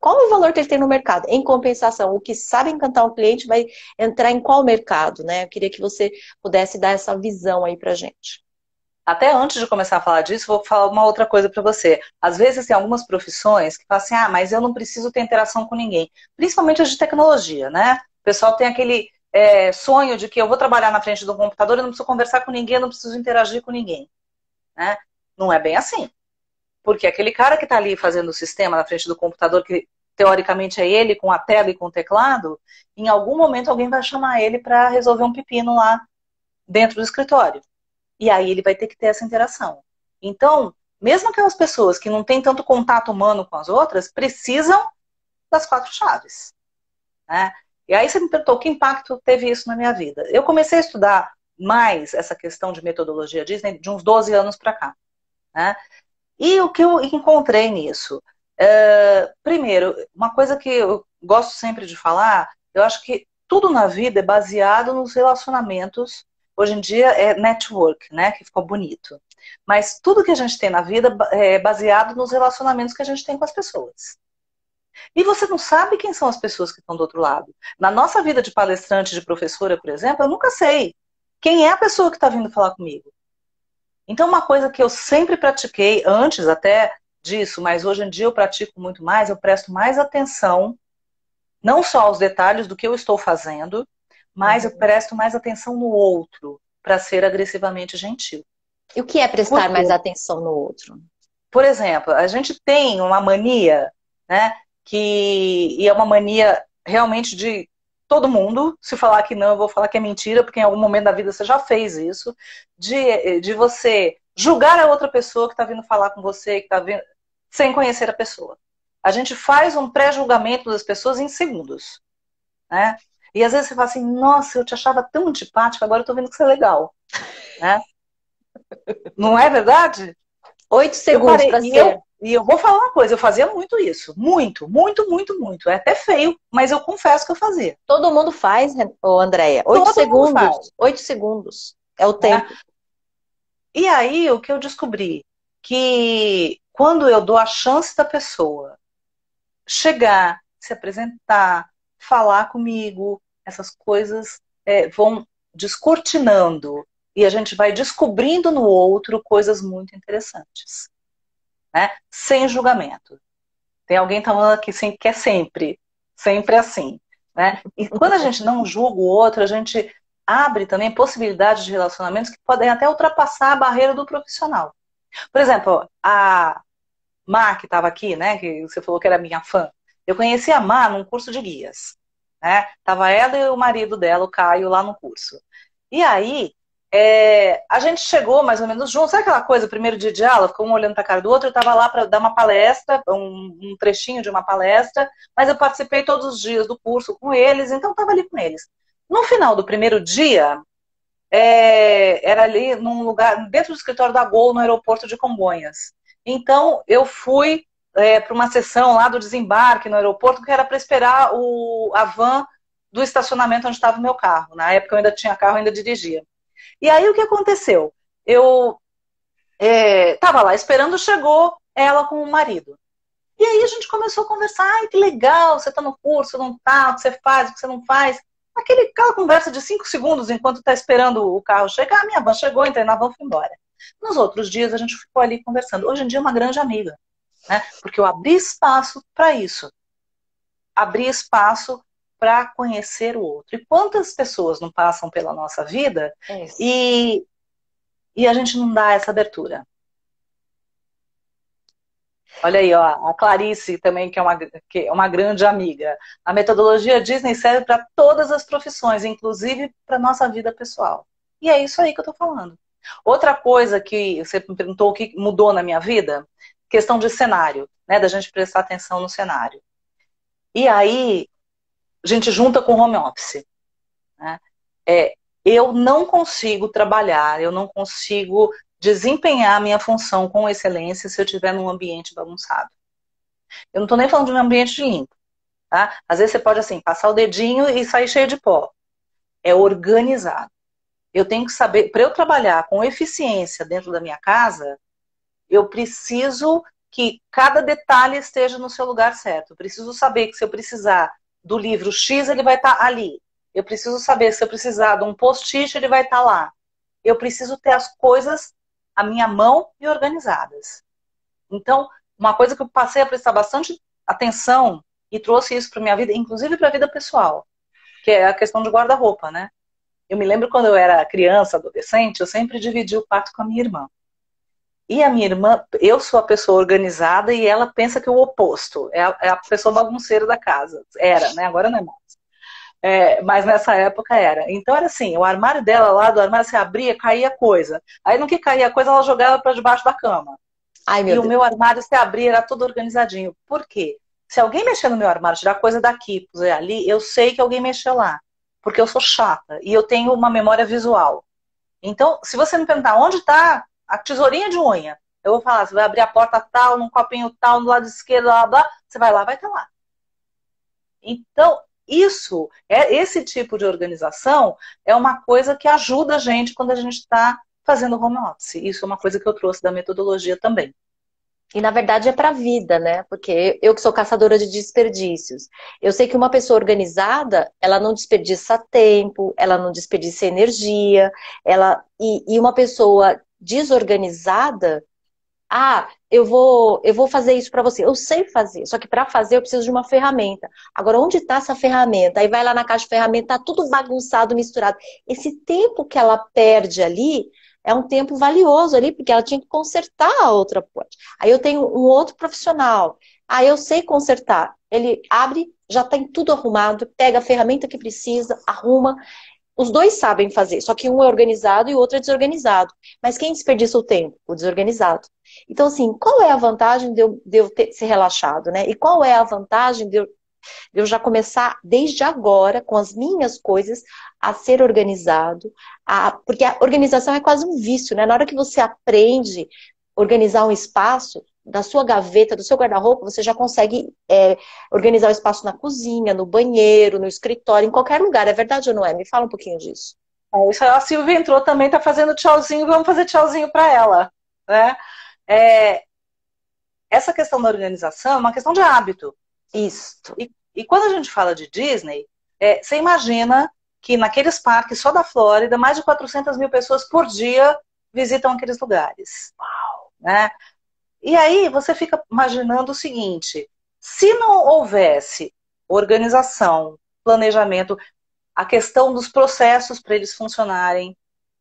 qual é o valor que ele tem no mercado? Em compensação, o que sabe encantar um cliente vai entrar em qual mercado, né? Eu queria que você pudesse dar essa visão aí pra gente. Até antes de começar a falar disso, vou falar uma outra coisa para você. Às vezes tem algumas profissões que falam assim, ah, mas eu não preciso ter interação com ninguém. Principalmente as de tecnologia, né? O pessoal tem aquele sonho de que eu vou trabalhar na frente do computador, eu não preciso conversar com ninguém, eu não preciso interagir com ninguém, né? Não é bem assim. Porque aquele cara que está ali fazendo o sistema na frente do computador, que teoricamente é ele com a tela e com o teclado, em algum momento alguém vai chamar ele para resolver um pepino lá dentro do escritório. E aí ele vai ter que ter essa interação. Então, mesmo aquelas pessoas que não têm tanto contato humano com as outras, precisam das 4 chaves, né? E aí você me perguntou que impacto teve isso na minha vida. Eu comecei a estudar mais essa questão de metodologia Disney de uns 12 anos para cá, né? E o que eu encontrei nisso? Primeiro, uma coisa que eu gosto sempre de falar, eu acho que tudo na vida é baseado nos relacionamentos. Hoje em dia é network, né? Que ficou bonito. Mas tudo que a gente tem na vida é baseado nos relacionamentos que a gente tem com as pessoas. E você não sabe quem são as pessoas que estão do outro lado. Na nossa vida de palestrante, de professora, por exemplo, eu nunca sei quem é a pessoa que está vindo falar comigo. Então, uma coisa que eu sempre pratiquei, antes até disso, mas hoje em dia eu pratico muito mais, eu presto mais atenção, não só aos detalhes do que eu estou fazendo, mas eu presto mais atenção no outro, para ser agressivamente gentil. E o que é prestar mais atenção no outro? Por exemplo, a gente tem uma mania, né, e é uma mania realmente de todo mundo. Se falar que não, eu vou falar que é mentira, porque em algum momento da vida você já fez isso, de você julgar a outra pessoa que está vindo falar com você, que está vindo, sem conhecer a pessoa. A gente faz um pré-julgamento das pessoas em segundos, né? E às vezes você fala assim, nossa, eu te achava tão antipática, agora eu tô vendo que você é legal, né? Não é verdade? 8 segundos para ser. E eu vou falar uma coisa, eu fazia muito isso. Muito, muito, muito, muito. É até feio, mas eu confesso que eu fazia. Todo mundo faz, Andréia. 8 segundos. 8 segundos. É o tempo. E aí, o que eu descobri? Que quando eu dou a chance da pessoa chegar, se apresentar, falar comigo, essas coisas vão descortinando. E a gente vai descobrindo no outro coisas muito interessantes, né? Sem julgamento. Tem alguém falando aqui que é sempre assim, né? E quando a gente não julga o outro, a gente abre também possibilidades de relacionamentos que podem até ultrapassar a barreira do profissional. Por exemplo, a Má, que estava aqui, né? Que você falou que era minha fã. Eu conheci a Má num curso de guias, né? Tava ela e o marido dela, o Caio, lá no curso. E aí, a gente chegou mais ou menos juntos. Sabe aquela coisa, o primeiro dia de aula, ficou um olhando para a cara do outro, eu estava lá para dar uma palestra, um trechinho de uma palestra, mas eu participei todos os dias do curso com eles, então estava ali com eles. No final do primeiro dia, era ali num lugar, dentro do escritório da Gol, no aeroporto de Congonhas. Então, eu fui para uma sessão lá do desembarque no aeroporto, que era para esperar a van do estacionamento onde estava o meu carro. Na época eu ainda tinha carro, ainda dirigia. E aí o que aconteceu? Eu estava lá esperando, chegou ela com o marido. E aí a gente começou a conversar, ai, que legal, você está no curso, não está, o que você faz, o que você não faz. Aquela conversa de 5 segundos enquanto está esperando o carro chegar, a minha van chegou, entrei na van e fui embora. Nos outros dias a gente ficou ali conversando. Hoje em dia é uma grande amiga, né? Porque eu abri espaço para isso. Abri espaço para conhecer o outro. E quantas pessoas não passam pela nossa vida e a gente não dá essa abertura? Olha aí, ó, a Clarice também, que é uma grande amiga. A metodologia Disney serve para todas as profissões, inclusive para nossa vida pessoal. E é isso aí que eu estou falando. Outra coisa que você me perguntou, o que mudou na minha vida, questão de cenário, né, da gente prestar atenção no cenário. E aí, a gente junta com home office, né? Eu não consigo trabalhar, eu não consigo desempenhar a minha função com excelência se eu estiver num ambiente bagunçado. Eu não estou nem falando de um ambiente limpo, tá? Às vezes você pode, assim, passar o dedinho e sair cheio de pó. É organizado. Eu tenho que saber, para eu trabalhar com eficiência dentro da minha casa, eu preciso que cada detalhe esteja no seu lugar certo. Eu preciso saber que se eu precisar do livro X, ele vai estar ali. Eu preciso saber se eu precisar de um post-it, ele vai estar lá. Eu preciso ter as coisas à minha mão e organizadas. Então, uma coisa que eu passei a prestar bastante atenção e trouxe isso para minha vida, inclusive para a vida pessoal, que é a questão de guarda-roupa, né? Eu me lembro quando eu era criança, adolescente, eu sempre dividi o quarto com a minha irmã. E a minha irmã, eu sou a pessoa organizada e ela pensa que o oposto, é a pessoa bagunceira da casa. Era, né? Agora não é mais. Mas nessa época era. Então era assim, o armário dela lá, do armário se abria, caía coisa. Aí no que caía coisa, ela jogava para debaixo da cama. Ai, E meu o Deus. meu armário se abria, era tudo organizadinho. Por quê? Se alguém mexer no meu armário, tirar coisa daqui, puser ali, eu sei que alguém mexeu lá. Porque eu sou chata e eu tenho uma memória visual. Então, se você me perguntar onde está a tesourinha de unha, eu vou falar, você vai abrir a porta tal, num copinho tal, no lado esquerdo, blá, blá, blá, você vai lá, vai estar lá. Então, esse tipo de organização é uma coisa que ajuda a gente quando a gente está fazendo home office. Isso é uma coisa que eu trouxe da metodologia também. E na verdade é para a vida, né? Porque eu que sou caçadora de desperdícios, eu sei que uma pessoa organizada, ela não desperdiça tempo, ela não desperdiça energia, e uma pessoa desorganizada, eu vou fazer isso para você. Eu sei fazer, só que para fazer eu preciso de uma ferramenta. Agora, onde está essa ferramenta? Aí vai lá na caixa de ferramenta, tá tudo bagunçado, misturado. Esse tempo que ela perde ali é um tempo valioso ali, porque ela tinha que consertar a outra parte. Aí eu tenho um outro profissional. Aí eu sei consertar. Ele abre, já tem tudo arrumado, pega a ferramenta que precisa, arruma. Os dois sabem fazer, só que um é organizado e o outro é desorganizado. Mas quem desperdiça o tempo? O desorganizado. Então, assim, qual é a vantagem de eu ser relaxado, né? E qual é a vantagem de eu já começar desde agora, com as minhas coisas, a ser organizado? Porque a organização é quase um vício, né? Na hora que você aprende a organizar um espaço, da sua gaveta, do seu guarda-roupa, você já consegue organizar o espaço na cozinha, no banheiro, no escritório, em qualquer lugar. É verdade ou não é? Me fala um pouquinho disso. Isso, a Silvia entrou também, tá fazendo tchauzinho, vamos fazer tchauzinho para ela, né? Essa questão da organização é uma questão de hábito. Isso. E quando a gente fala de Disney, você imagina que naqueles parques só da Flórida, mais de 400 mil pessoas por dia visitam aqueles lugares. Uau! Né? E aí você fica imaginando o seguinte, se não houvesse organização, planejamento, a questão dos processos para eles funcionarem,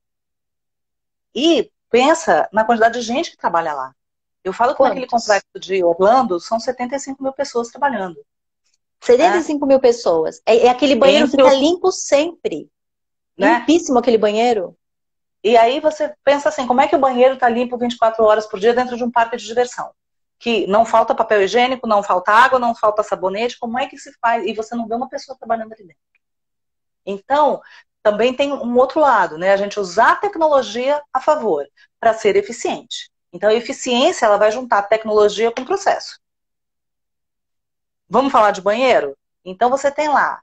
e pensa na quantidade de gente que trabalha lá. Eu falo que naquele complexo de Orlando são 75 mil pessoas trabalhando. 75 mil pessoas. É aquele banheiro que fica limpo sempre. Né? Limpíssimo aquele banheiro. E aí você pensa assim, como é que o banheiro está limpo 24 horas por dia dentro de um parque de diversão? Que não falta papel higiênico, não falta água, não falta sabonete, como é que se faz? E você não vê uma pessoa trabalhando ali dentro. Então, também tem um outro lado, né? A gente usar a tecnologia a favor, para ser eficiente. Então, a eficiência, ela vai juntar tecnologia com processo. Vamos falar de banheiro? Então, você tem lá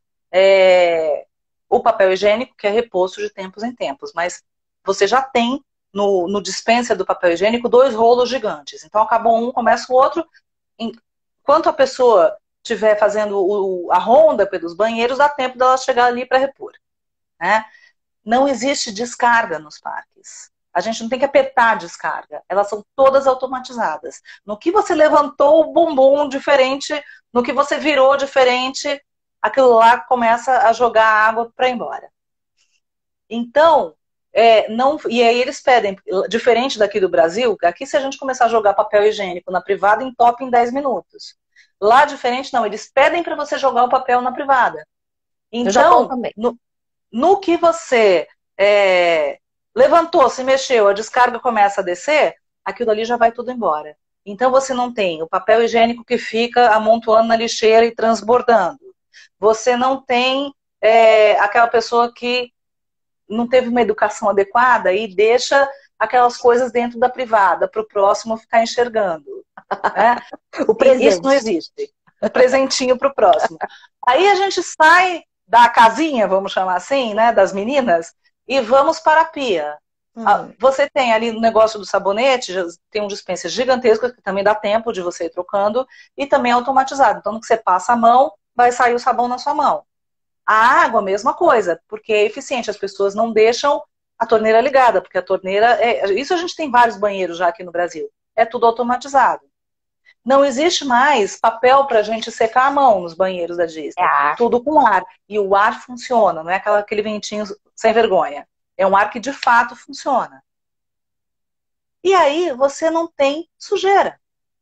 o papel higiênico, que é reposto de tempos em tempos, mas você já tem no dispenser do papel higiênico 2 rolos gigantes. Então, acabou um, começa o outro. Enquanto a pessoa estiver fazendo a ronda pelos banheiros, dá tempo dela chegar ali para repor. Né? Não existe descarga nos parques. A gente não tem que apertar a descarga. Elas são todas automatizadas. No que você levantou o bumbum diferente, no que você virou diferente, aquilo lá começa a jogar água para ir embora. Então, e aí eles pedem, diferente daqui do Brasil, aqui se a gente começar a jogar papel higiênico na privada, entope em 10 minutos. Lá, diferente, não. Eles pedem para você jogar o papel na privada. Então, no que você levantou, se mexeu, a descarga começa a descer, aquilo ali já vai tudo embora. Então, você não tem o papel higiênico que fica amontoando na lixeira e transbordando. Você não tem aquela pessoa que não teve uma educação adequada e deixa aquelas coisas dentro da privada para o próximo ficar enxergando. Né? O presente. Isso não existe. Um presentinho para o próximo. Aí a gente sai da casinha, vamos chamar assim, né, das meninas, e vamos para a pia. Você tem ali no negócio do sabonete, tem um dispenser gigantesco que também dá tempo de você ir trocando e também é automatizado. Então, no que você passa a mão, vai sair o sabão na sua mão. A água, mesma coisa, porque é eficiente. As pessoas não deixam a torneira ligada, porque a torneira... Isso a gente tem vários banheiros já aqui no Brasil. É tudo automatizado. Não existe mais papel para a gente secar a mão nos banheiros da Disney. Tudo com ar. E o ar funciona, não é aquele ventinho sem vergonha. É um ar que de fato funciona. E aí você não tem sujeira.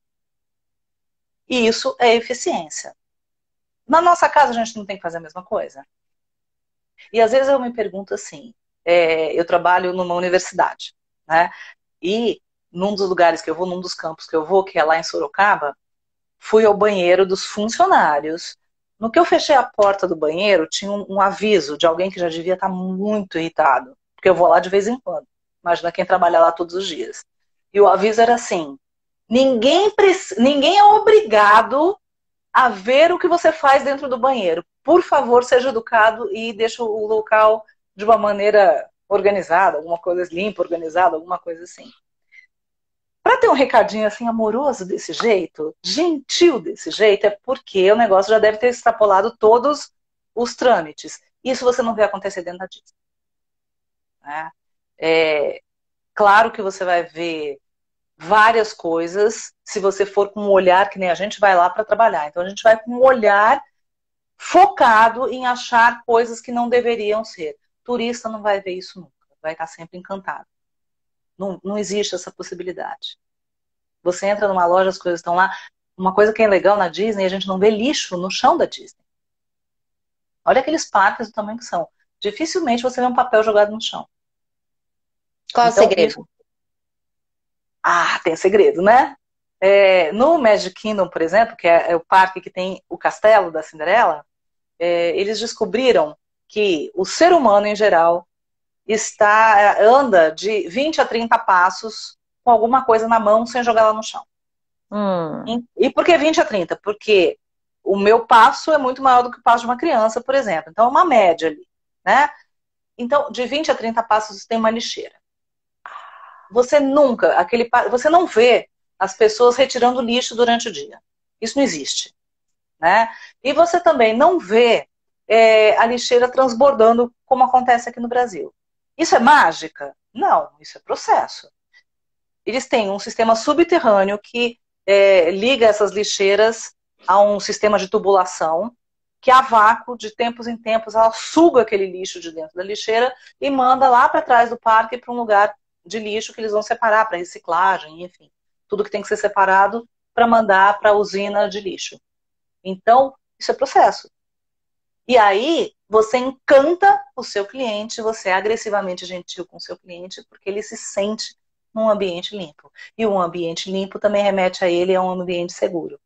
E isso é eficiência. Na nossa casa a gente não tem que fazer a mesma coisa. E às vezes eu me pergunto assim, eu trabalho numa universidade, né? E num dos lugares que eu vou, num dos campos que eu vou, que é lá em Sorocaba, fui ao banheiro dos funcionários. No que eu fechei a porta do banheiro, tinha um aviso de alguém que já devia estar muito irritado. Porque eu vou lá de vez em quando. Imagina quem trabalha lá todos os dias. E o aviso era assim, ninguém é obrigado a ver o que você faz dentro do banheiro. Por favor, seja educado e deixe o local de uma maneira organizada, alguma coisa limpa, organizada, alguma coisa assim. Para ter um recadinho assim amoroso desse jeito, gentil desse jeito, é porque o negócio já deve ter extrapolado todos os trâmites. Isso você não vê acontecer dentro da Disney. Claro que você vai ver várias coisas se você for com um olhar, que nem a gente vai lá para trabalhar. Então a gente vai com um olhar focado em achar coisas que não deveriam ser. Turista não vai ver isso nunca, vai estar sempre encantado. Não existe essa possibilidade. Você entra numa loja, as coisas estão lá. Uma coisa que é legal na Disney, a gente não vê lixo no chão da Disney. Olha aqueles parques do tamanho que são. Dificilmente você vê um papel jogado no chão. Qual é o segredo? Isso... tem segredo, né? No Magic Kingdom, por exemplo, que é o parque que tem o castelo da Cinderela, eles descobriram que o ser humano, em geral, anda de 20 a 30 passos com alguma coisa na mão sem jogar ela no chão. E por que 20 a 30? Porque o meu passo é muito maior do que o passo de uma criança, por exemplo. Então é uma média ali, né? Então, de 20 a 30 passos tem uma lixeira. Você não vê as pessoas retirando lixo durante o dia. Isso não existe, né? E você também não vê a lixeira transbordando como acontece aqui no Brasil. Isso é mágica? Não, isso é processo. Eles têm um sistema subterrâneo que liga essas lixeiras a um sistema de tubulação, que a vácuo, de tempos em tempos, ela suga aquele lixo de dentro da lixeira e manda lá para trás do parque para um lugar de lixo que eles vão separar para reciclagem, enfim. Tudo que tem que ser separado para mandar para a usina de lixo. Então, isso é processo. E aí, você encanta o seu cliente, você é agressivamente gentil com o seu cliente, porque ele se sente num ambiente limpo. E um ambiente limpo também remete a ele a um ambiente seguro.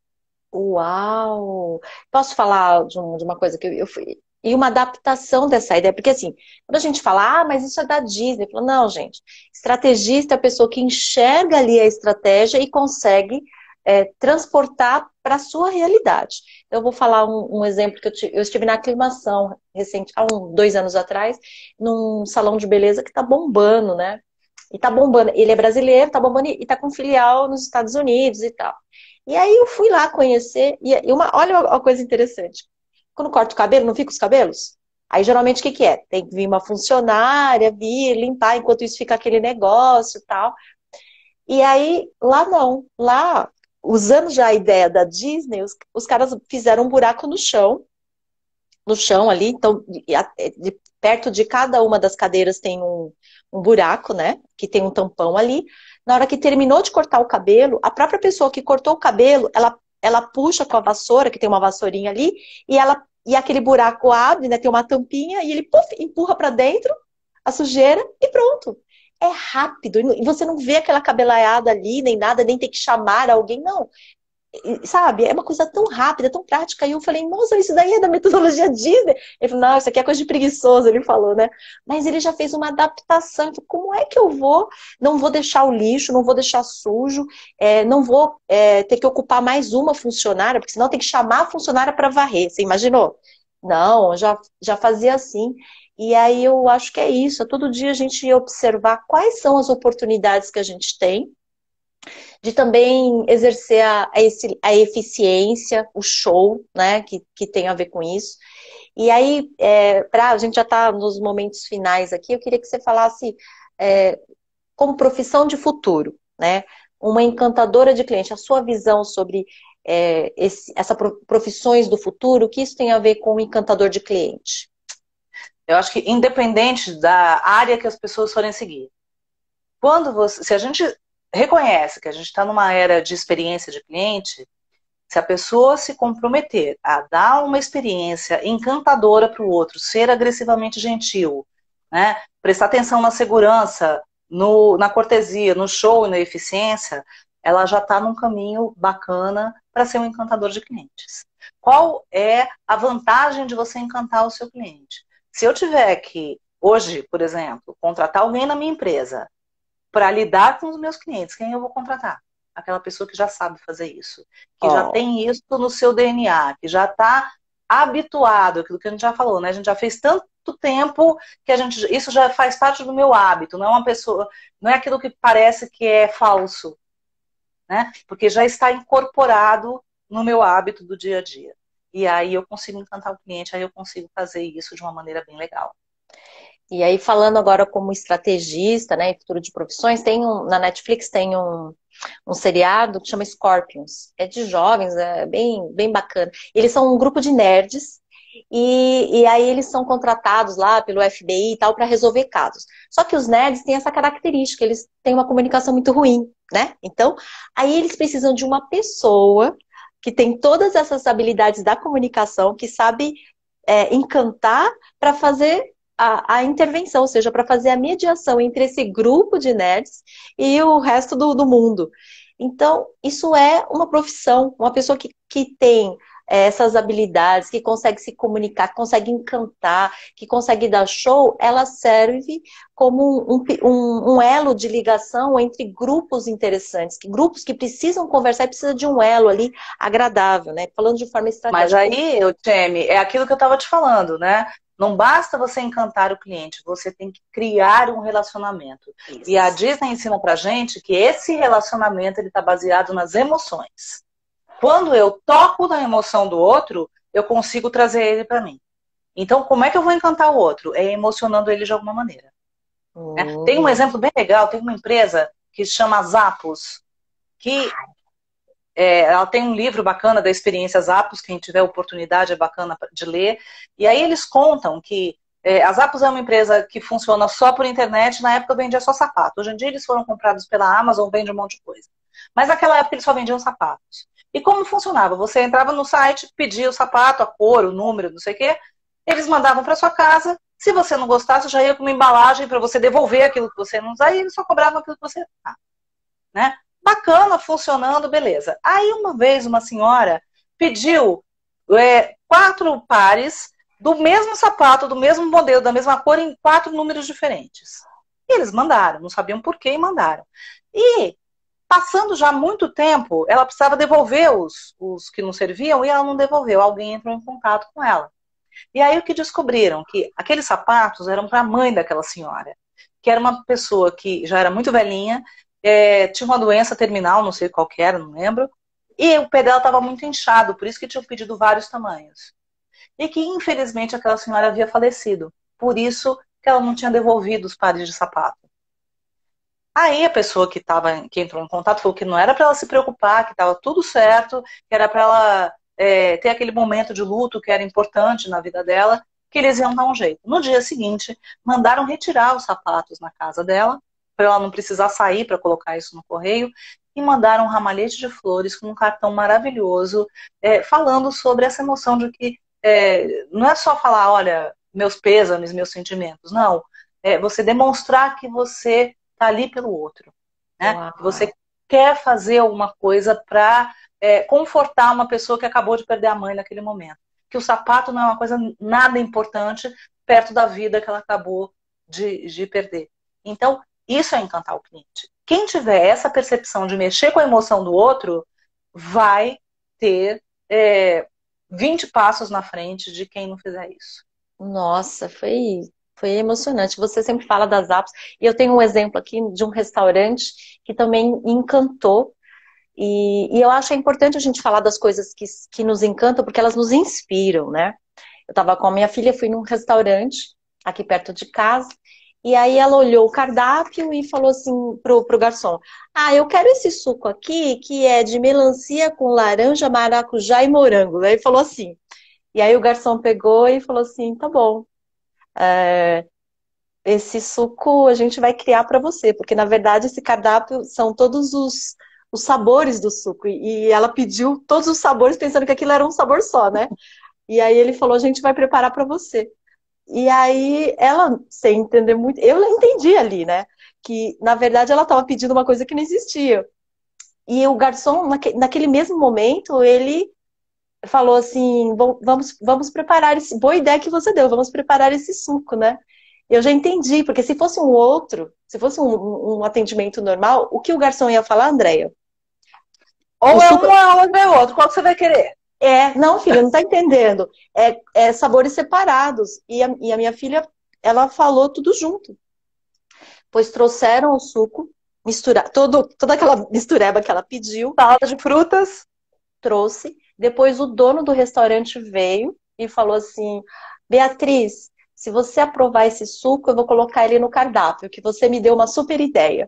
Uau! Posso falar de uma coisa que eu fui... E uma adaptação dessa ideia, porque assim, quando a gente fala, mas isso é da Disney, eu falo, não, gente, estrategista é a pessoa que enxerga ali a estratégia e consegue transportar para a sua realidade. Eu vou falar um exemplo que eu estive na aclimação recente, há 2 anos atrás, num salão de beleza que tá bombando, né? E tá bombando, ele é brasileiro, tá bombando e tá com filial nos Estados Unidos e tal. E aí eu fui lá conhecer, olha uma coisa interessante. Quando corta o cabelo, não fica os cabelos? Aí geralmente o que é? Tem que vir uma funcionária, vir, limpar, enquanto isso fica aquele negócio e tal. E aí, lá não. Lá, usando já a ideia da Disney, os caras fizeram um buraco no chão ali, então perto de cada uma das cadeiras tem um buraco, né? Que tem um tampão ali. Na hora que terminou de cortar o cabelo, a própria pessoa que cortou o cabelo, ela puxa com a vassoura, que tem uma vassourinha ali, e aquele buraco abre, né? Tem uma tampinha, e ele empurra para dentro a sujeira e pronto. É rápido, e você não vê aquela cabelaiada ali, nem nada, nem tem que chamar alguém, não. Sabe? É uma coisa tão rápida, tão prática. E eu falei, nossa, isso daí é da metodologia Disney. Ele falou, não, isso aqui é coisa de preguiçoso, ele falou, né? Mas ele já fez uma adaptação. Falei, como é que eu não vou deixar o lixo, não vou deixar sujo, não vou ter que ocupar mais uma funcionária, porque senão tem que chamar a funcionária para varrer. Você imaginou? Não, já fazia assim. E aí eu acho que é isso, é todo dia a gente observar quais são as oportunidades que a gente tem, de também exercer a eficiência, o show, né, que tem a ver com isso. E aí, a gente já está nos momentos finais aqui, eu queria que você falasse como profissão de futuro, né? Uma encantadora de cliente, a sua visão sobre essas profissões do futuro, o que isso tem a ver com o encantador de cliente? Eu acho que independente da área que as pessoas forem seguir, se a gente reconhece que a gente está numa era de experiência de cliente, se a pessoa se comprometer a dar uma experiência encantadora para o outro, ser agressivamente gentil, né, prestar atenção na segurança, na cortesia, no show e na eficiência, ela já está num caminho bacana para ser um encantador de clientes. Qual é a vantagem de você encantar o seu cliente? Se eu tiver que, hoje, por exemplo, contratar alguém na minha empresa para lidar com os meus clientes, quem eu vou contratar? Aquela pessoa que já sabe fazer isso, que já tem isso no seu DNA, que já está habituado, aquilo que a gente já falou, né? A gente já fez tanto tempo que isso já faz parte do meu hábito, não é uma pessoa, não é aquilo que parece que é falso, né? Porque já está incorporado no meu hábito do dia a dia. E aí eu consigo encantar o cliente, aí eu consigo fazer isso de uma maneira bem legal. E aí, falando agora como estrategista, né, em futuro de profissões, na Netflix tem um seriado que chama Scorpions. É de jovens, é bem bacana. Eles são um grupo de nerds e aí eles são contratados lá pelo FBI e tal para resolver casos. Só que os nerds têm essa característica, eles têm uma comunicação muito ruim, né? Então, aí eles precisam de uma pessoa que tem todas essas habilidades da comunicação, que sabe encantar para fazer a intervenção, ou seja, para fazer a mediação entre esse grupo de nerds e o resto do mundo. Então, isso é uma profissão, uma pessoa que tem essas habilidades, que consegue se comunicar, que consegue encantar, que consegue dar show, ela serve como um elo de ligação entre grupos interessantes, grupos que precisam conversar e precisa de um elo ali agradável, né? Falando de forma estratégica. Mas aí, Temi, é aquilo que eu estava te falando, né? Não basta você encantar o cliente, você tem que criar um relacionamento. Isso. E a Disney ensina pra gente que esse relacionamento ele está baseado nas emoções. Quando eu toco na emoção do outro, eu consigo trazer ele para mim. Então, como é que eu vou encantar o outro? É emocionando ele de alguma maneira. Tem um exemplo bem legal, tem uma empresa que se chama Zappos, que ela tem um livro bacana da experiência Zappos, quem tiver oportunidade é bacana de ler. E aí eles contam que a Zappos é uma empresa que funciona só por internet, na época vendia só sapato. Hoje em dia eles foram comprados pela Amazon, vende um monte de coisa. Mas naquela época eles só vendiam sapatos. E como funcionava? Você entrava no site, pedia o sapato, a cor, o número, não sei o quê, eles mandavam para sua casa. Se você não gostasse, já ia com uma embalagem para você devolver aquilo que você não usava e eles só cobravam aquilo que você usava, né? Bacana, funcionando, beleza. Aí uma vez uma senhora pediu 4 pares do mesmo sapato, do mesmo modelo, da mesma cor, em 4 números diferentes. E eles mandaram, não sabiam por que e mandaram. E passando já muito tempo, ela precisava devolver os que não serviam e ela não devolveu. Alguém entrou em contato com ela. E aí o que descobriram? Que aqueles sapatos eram para a mãe daquela senhora, que era uma pessoa que já era muito velhinha, tinha uma doença terminal, não sei qual que era, não lembro, e o pé dela estava muito inchado, por isso que tinham pedido vários tamanhos. E que, infelizmente, aquela senhora havia falecido. Por isso que ela não tinha devolvido os pares de sapato. Aí a pessoa que entrou em contato falou que não era para ela se preocupar, que estava tudo certo, que era para ela ter aquele momento de luto que era importante na vida dela, que eles iam dar um jeito. No dia seguinte, mandaram retirar os sapatos na casa dela, para ela não precisar sair para colocar isso no correio, e mandaram um ramalhete de flores com um cartão maravilhoso, falando sobre essa emoção de que não é só falar, olha, meus pêsames, meus sentimentos, não. Você demonstrar que você está ali pelo outro, né? Que você quer fazer alguma coisa para confortar uma pessoa que acabou de perder a mãe naquele momento. Que o sapato não é uma coisa nada importante perto da vida que ela acabou de perder. Então, isso é encantar o cliente. Quem tiver essa percepção de mexer com a emoção do outro, vai ter 20 passos na frente de quem não fizer isso. Nossa, foi Foi emocionante. Você sempre fala das apps. E eu tenho um exemplo aqui de um restaurante que também me encantou. E eu acho importante a gente falar das coisas que nos encantam, porque elas nos inspiram, né? Eu estava com a minha filha, fui num restaurante aqui perto de casa, e aí ela olhou o cardápio e falou assim pro garçom: Ah, eu quero esse suco aqui, que é de melancia com laranja, maracujá e morango. Aí falou assim. E aí o garçom pegou e falou assim: Tá bom. Esse suco a gente vai criar para você, porque na verdade esse cardápio são todos os sabores do suco. E ela pediu todos os sabores pensando que aquilo era um sabor só, né? E aí ele falou, a gente vai preparar para você. E aí ela, sem entender muito, eu entendi ali, né? Que na verdade ela estava pedindo uma coisa que não existia. E o garçom, naquele mesmo momento, ele falou assim, vamos preparar esse, boa ideia que você deu, vamos preparar esse suco, né? Eu já entendi, porque se fosse um outro, se fosse um atendimento normal, o que o garçom ia falar, Andréia? Ou O é suco um ou é outro. Qual que você vai querer? não, filha, não tá entendendo. É sabores separados. E a minha filha, ela falou tudo junto. Pois trouxeram o suco, toda aquela mistureba que ela pediu, Salada de frutas. trouxe. Depois o dono do restaurante veio e falou assim: Beatriz, se você aprovar esse suco, eu vou colocar ele no cardápio, que você me deu uma super ideia.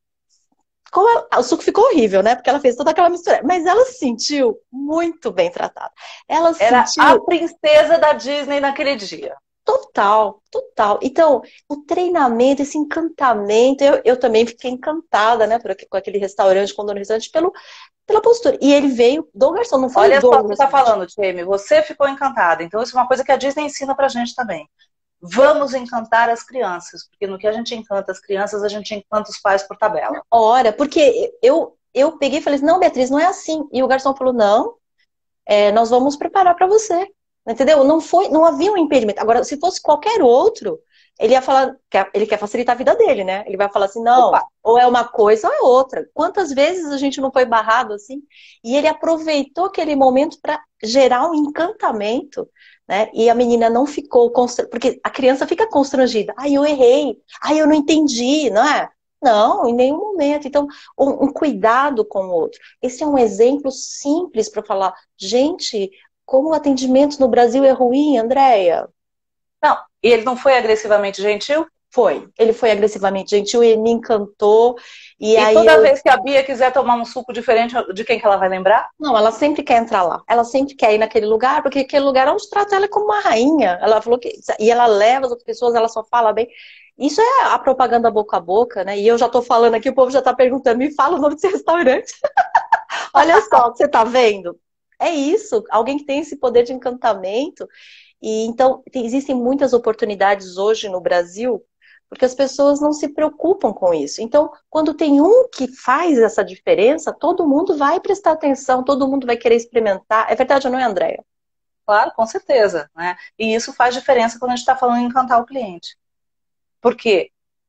O suco ficou horrível, né? Porque ela fez toda aquela mistura. Mas ela se sentiu muito bem tratada. Ela se Era a sentiu princesa da Disney naquele dia. total, total. Então, o treinamento, esse encantamento, eu também fiquei encantada, né, com aquele restaurante, com o dono do restaurante, pela postura. E ele veio do garçom, não foi o Olha só dono o do que você está restaurante. falando, Jamie. Você ficou encantada. Então, isso é uma coisa que a Disney ensina pra gente também. Vamos encantar as crianças, porque no que a gente encanta as crianças, a gente encanta os pais por tabela. Ora, porque eu peguei e falei assim, não, Beatriz, não é assim. E o garçom falou, não, nós vamos preparar para você. Entendeu? Não havia um impedimento. Agora, se fosse qualquer outro, ele ia falar, ele quer facilitar a vida dele, né? Ele vai falar assim, não, Opa, ou é uma coisa ou é outra. Quantas vezes a gente não foi barrado assim? E ele aproveitou aquele momento para gerar um encantamento, né? E a menina não ficou porque a criança fica constrangida. Ai, eu errei. Ai, eu não entendi, não é? Não, em nenhum momento. Então, um cuidado com o outro. Esse é um exemplo simples para falar, gente, como o atendimento no Brasil é ruim, Andréia? não. E ele não foi agressivamente gentil? Foi. Ele foi agressivamente gentil e me encantou. E E aí toda vez que a Bia quiser tomar um suco diferente, de quem que ela vai lembrar? Não, ela sempre quer entrar lá. Ela sempre quer ir naquele lugar, porque aquele lugar é onde trata ela como uma rainha. Ela falou que. E ela leva as outras pessoas, ela só fala bem. Isso é a propaganda boca a boca, né? E eu já tô falando aqui, o povo já tá perguntando, me fala o nome desse restaurante. Olha só, você tá vendo? É isso, alguém que tem esse poder de encantamento. E então, existem muitas oportunidades hoje no Brasil, porque as pessoas não se preocupam com isso. Então, quando tem um que faz essa diferença, todo mundo vai prestar atenção, todo mundo vai querer experimentar. É verdade, não é, Andréia? Claro, com certeza. Né? E isso faz diferença quando a gente está falando em encantar o cliente. Porque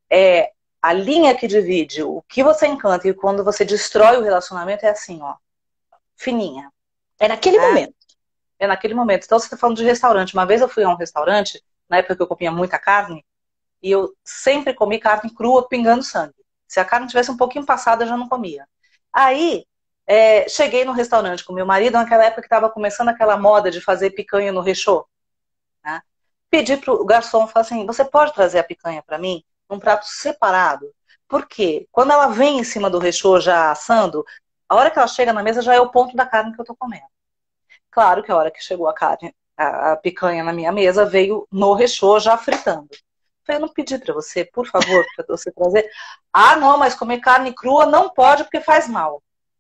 a linha que divide o que você encanta e quando você destrói o relacionamento é assim, ó, fininha. É naquele Né? momento. É naquele momento. Então, você está falando de restaurante. Uma vez eu fui a um restaurante, na época que eu comia muita carne, e eu sempre comi carne crua pingando sangue. Se a carne tivesse um pouquinho passada, eu já não comia. Aí, cheguei no restaurante com meu marido, naquela época que estava começando aquela moda de fazer picanha no rechô. Né? Pedi pro garçom, falei assim, você pode trazer a picanha para mim num prato separado? Porque quando ela vem em cima do rechô já assando, a hora que ela chega na mesa já é o ponto da carne que eu tô comendo. Claro que a hora que chegou a carne, a picanha na minha mesa, veio no rechô já fritando. Eu não pedi para você, por favor, para você trazer. Ah, não, mas comer carne crua não pode porque faz mal.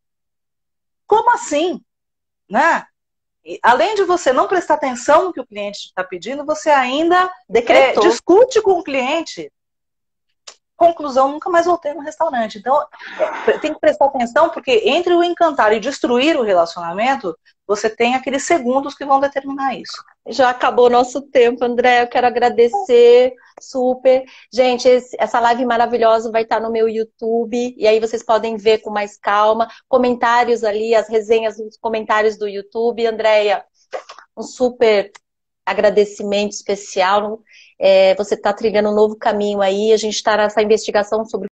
Como assim? Né? E, além de você não prestar atenção no que o cliente está pedindo, você ainda Decretou. discute com o cliente. Conclusão, nunca mais voltei no restaurante. Então, tem que prestar atenção, porque entre o encantar e destruir o relacionamento, você tem aqueles segundos que vão determinar isso. Já acabou nosso tempo, André. Eu quero agradecer super. Gente, essa live maravilhosa vai estar no meu YouTube. E aí vocês podem ver com mais calma. Comentários ali, as resenhas nos comentários do YouTube. Andréia, um super agradecimento especial. Você está trilhando um novo caminho aí, a gente está nessa investigação sobre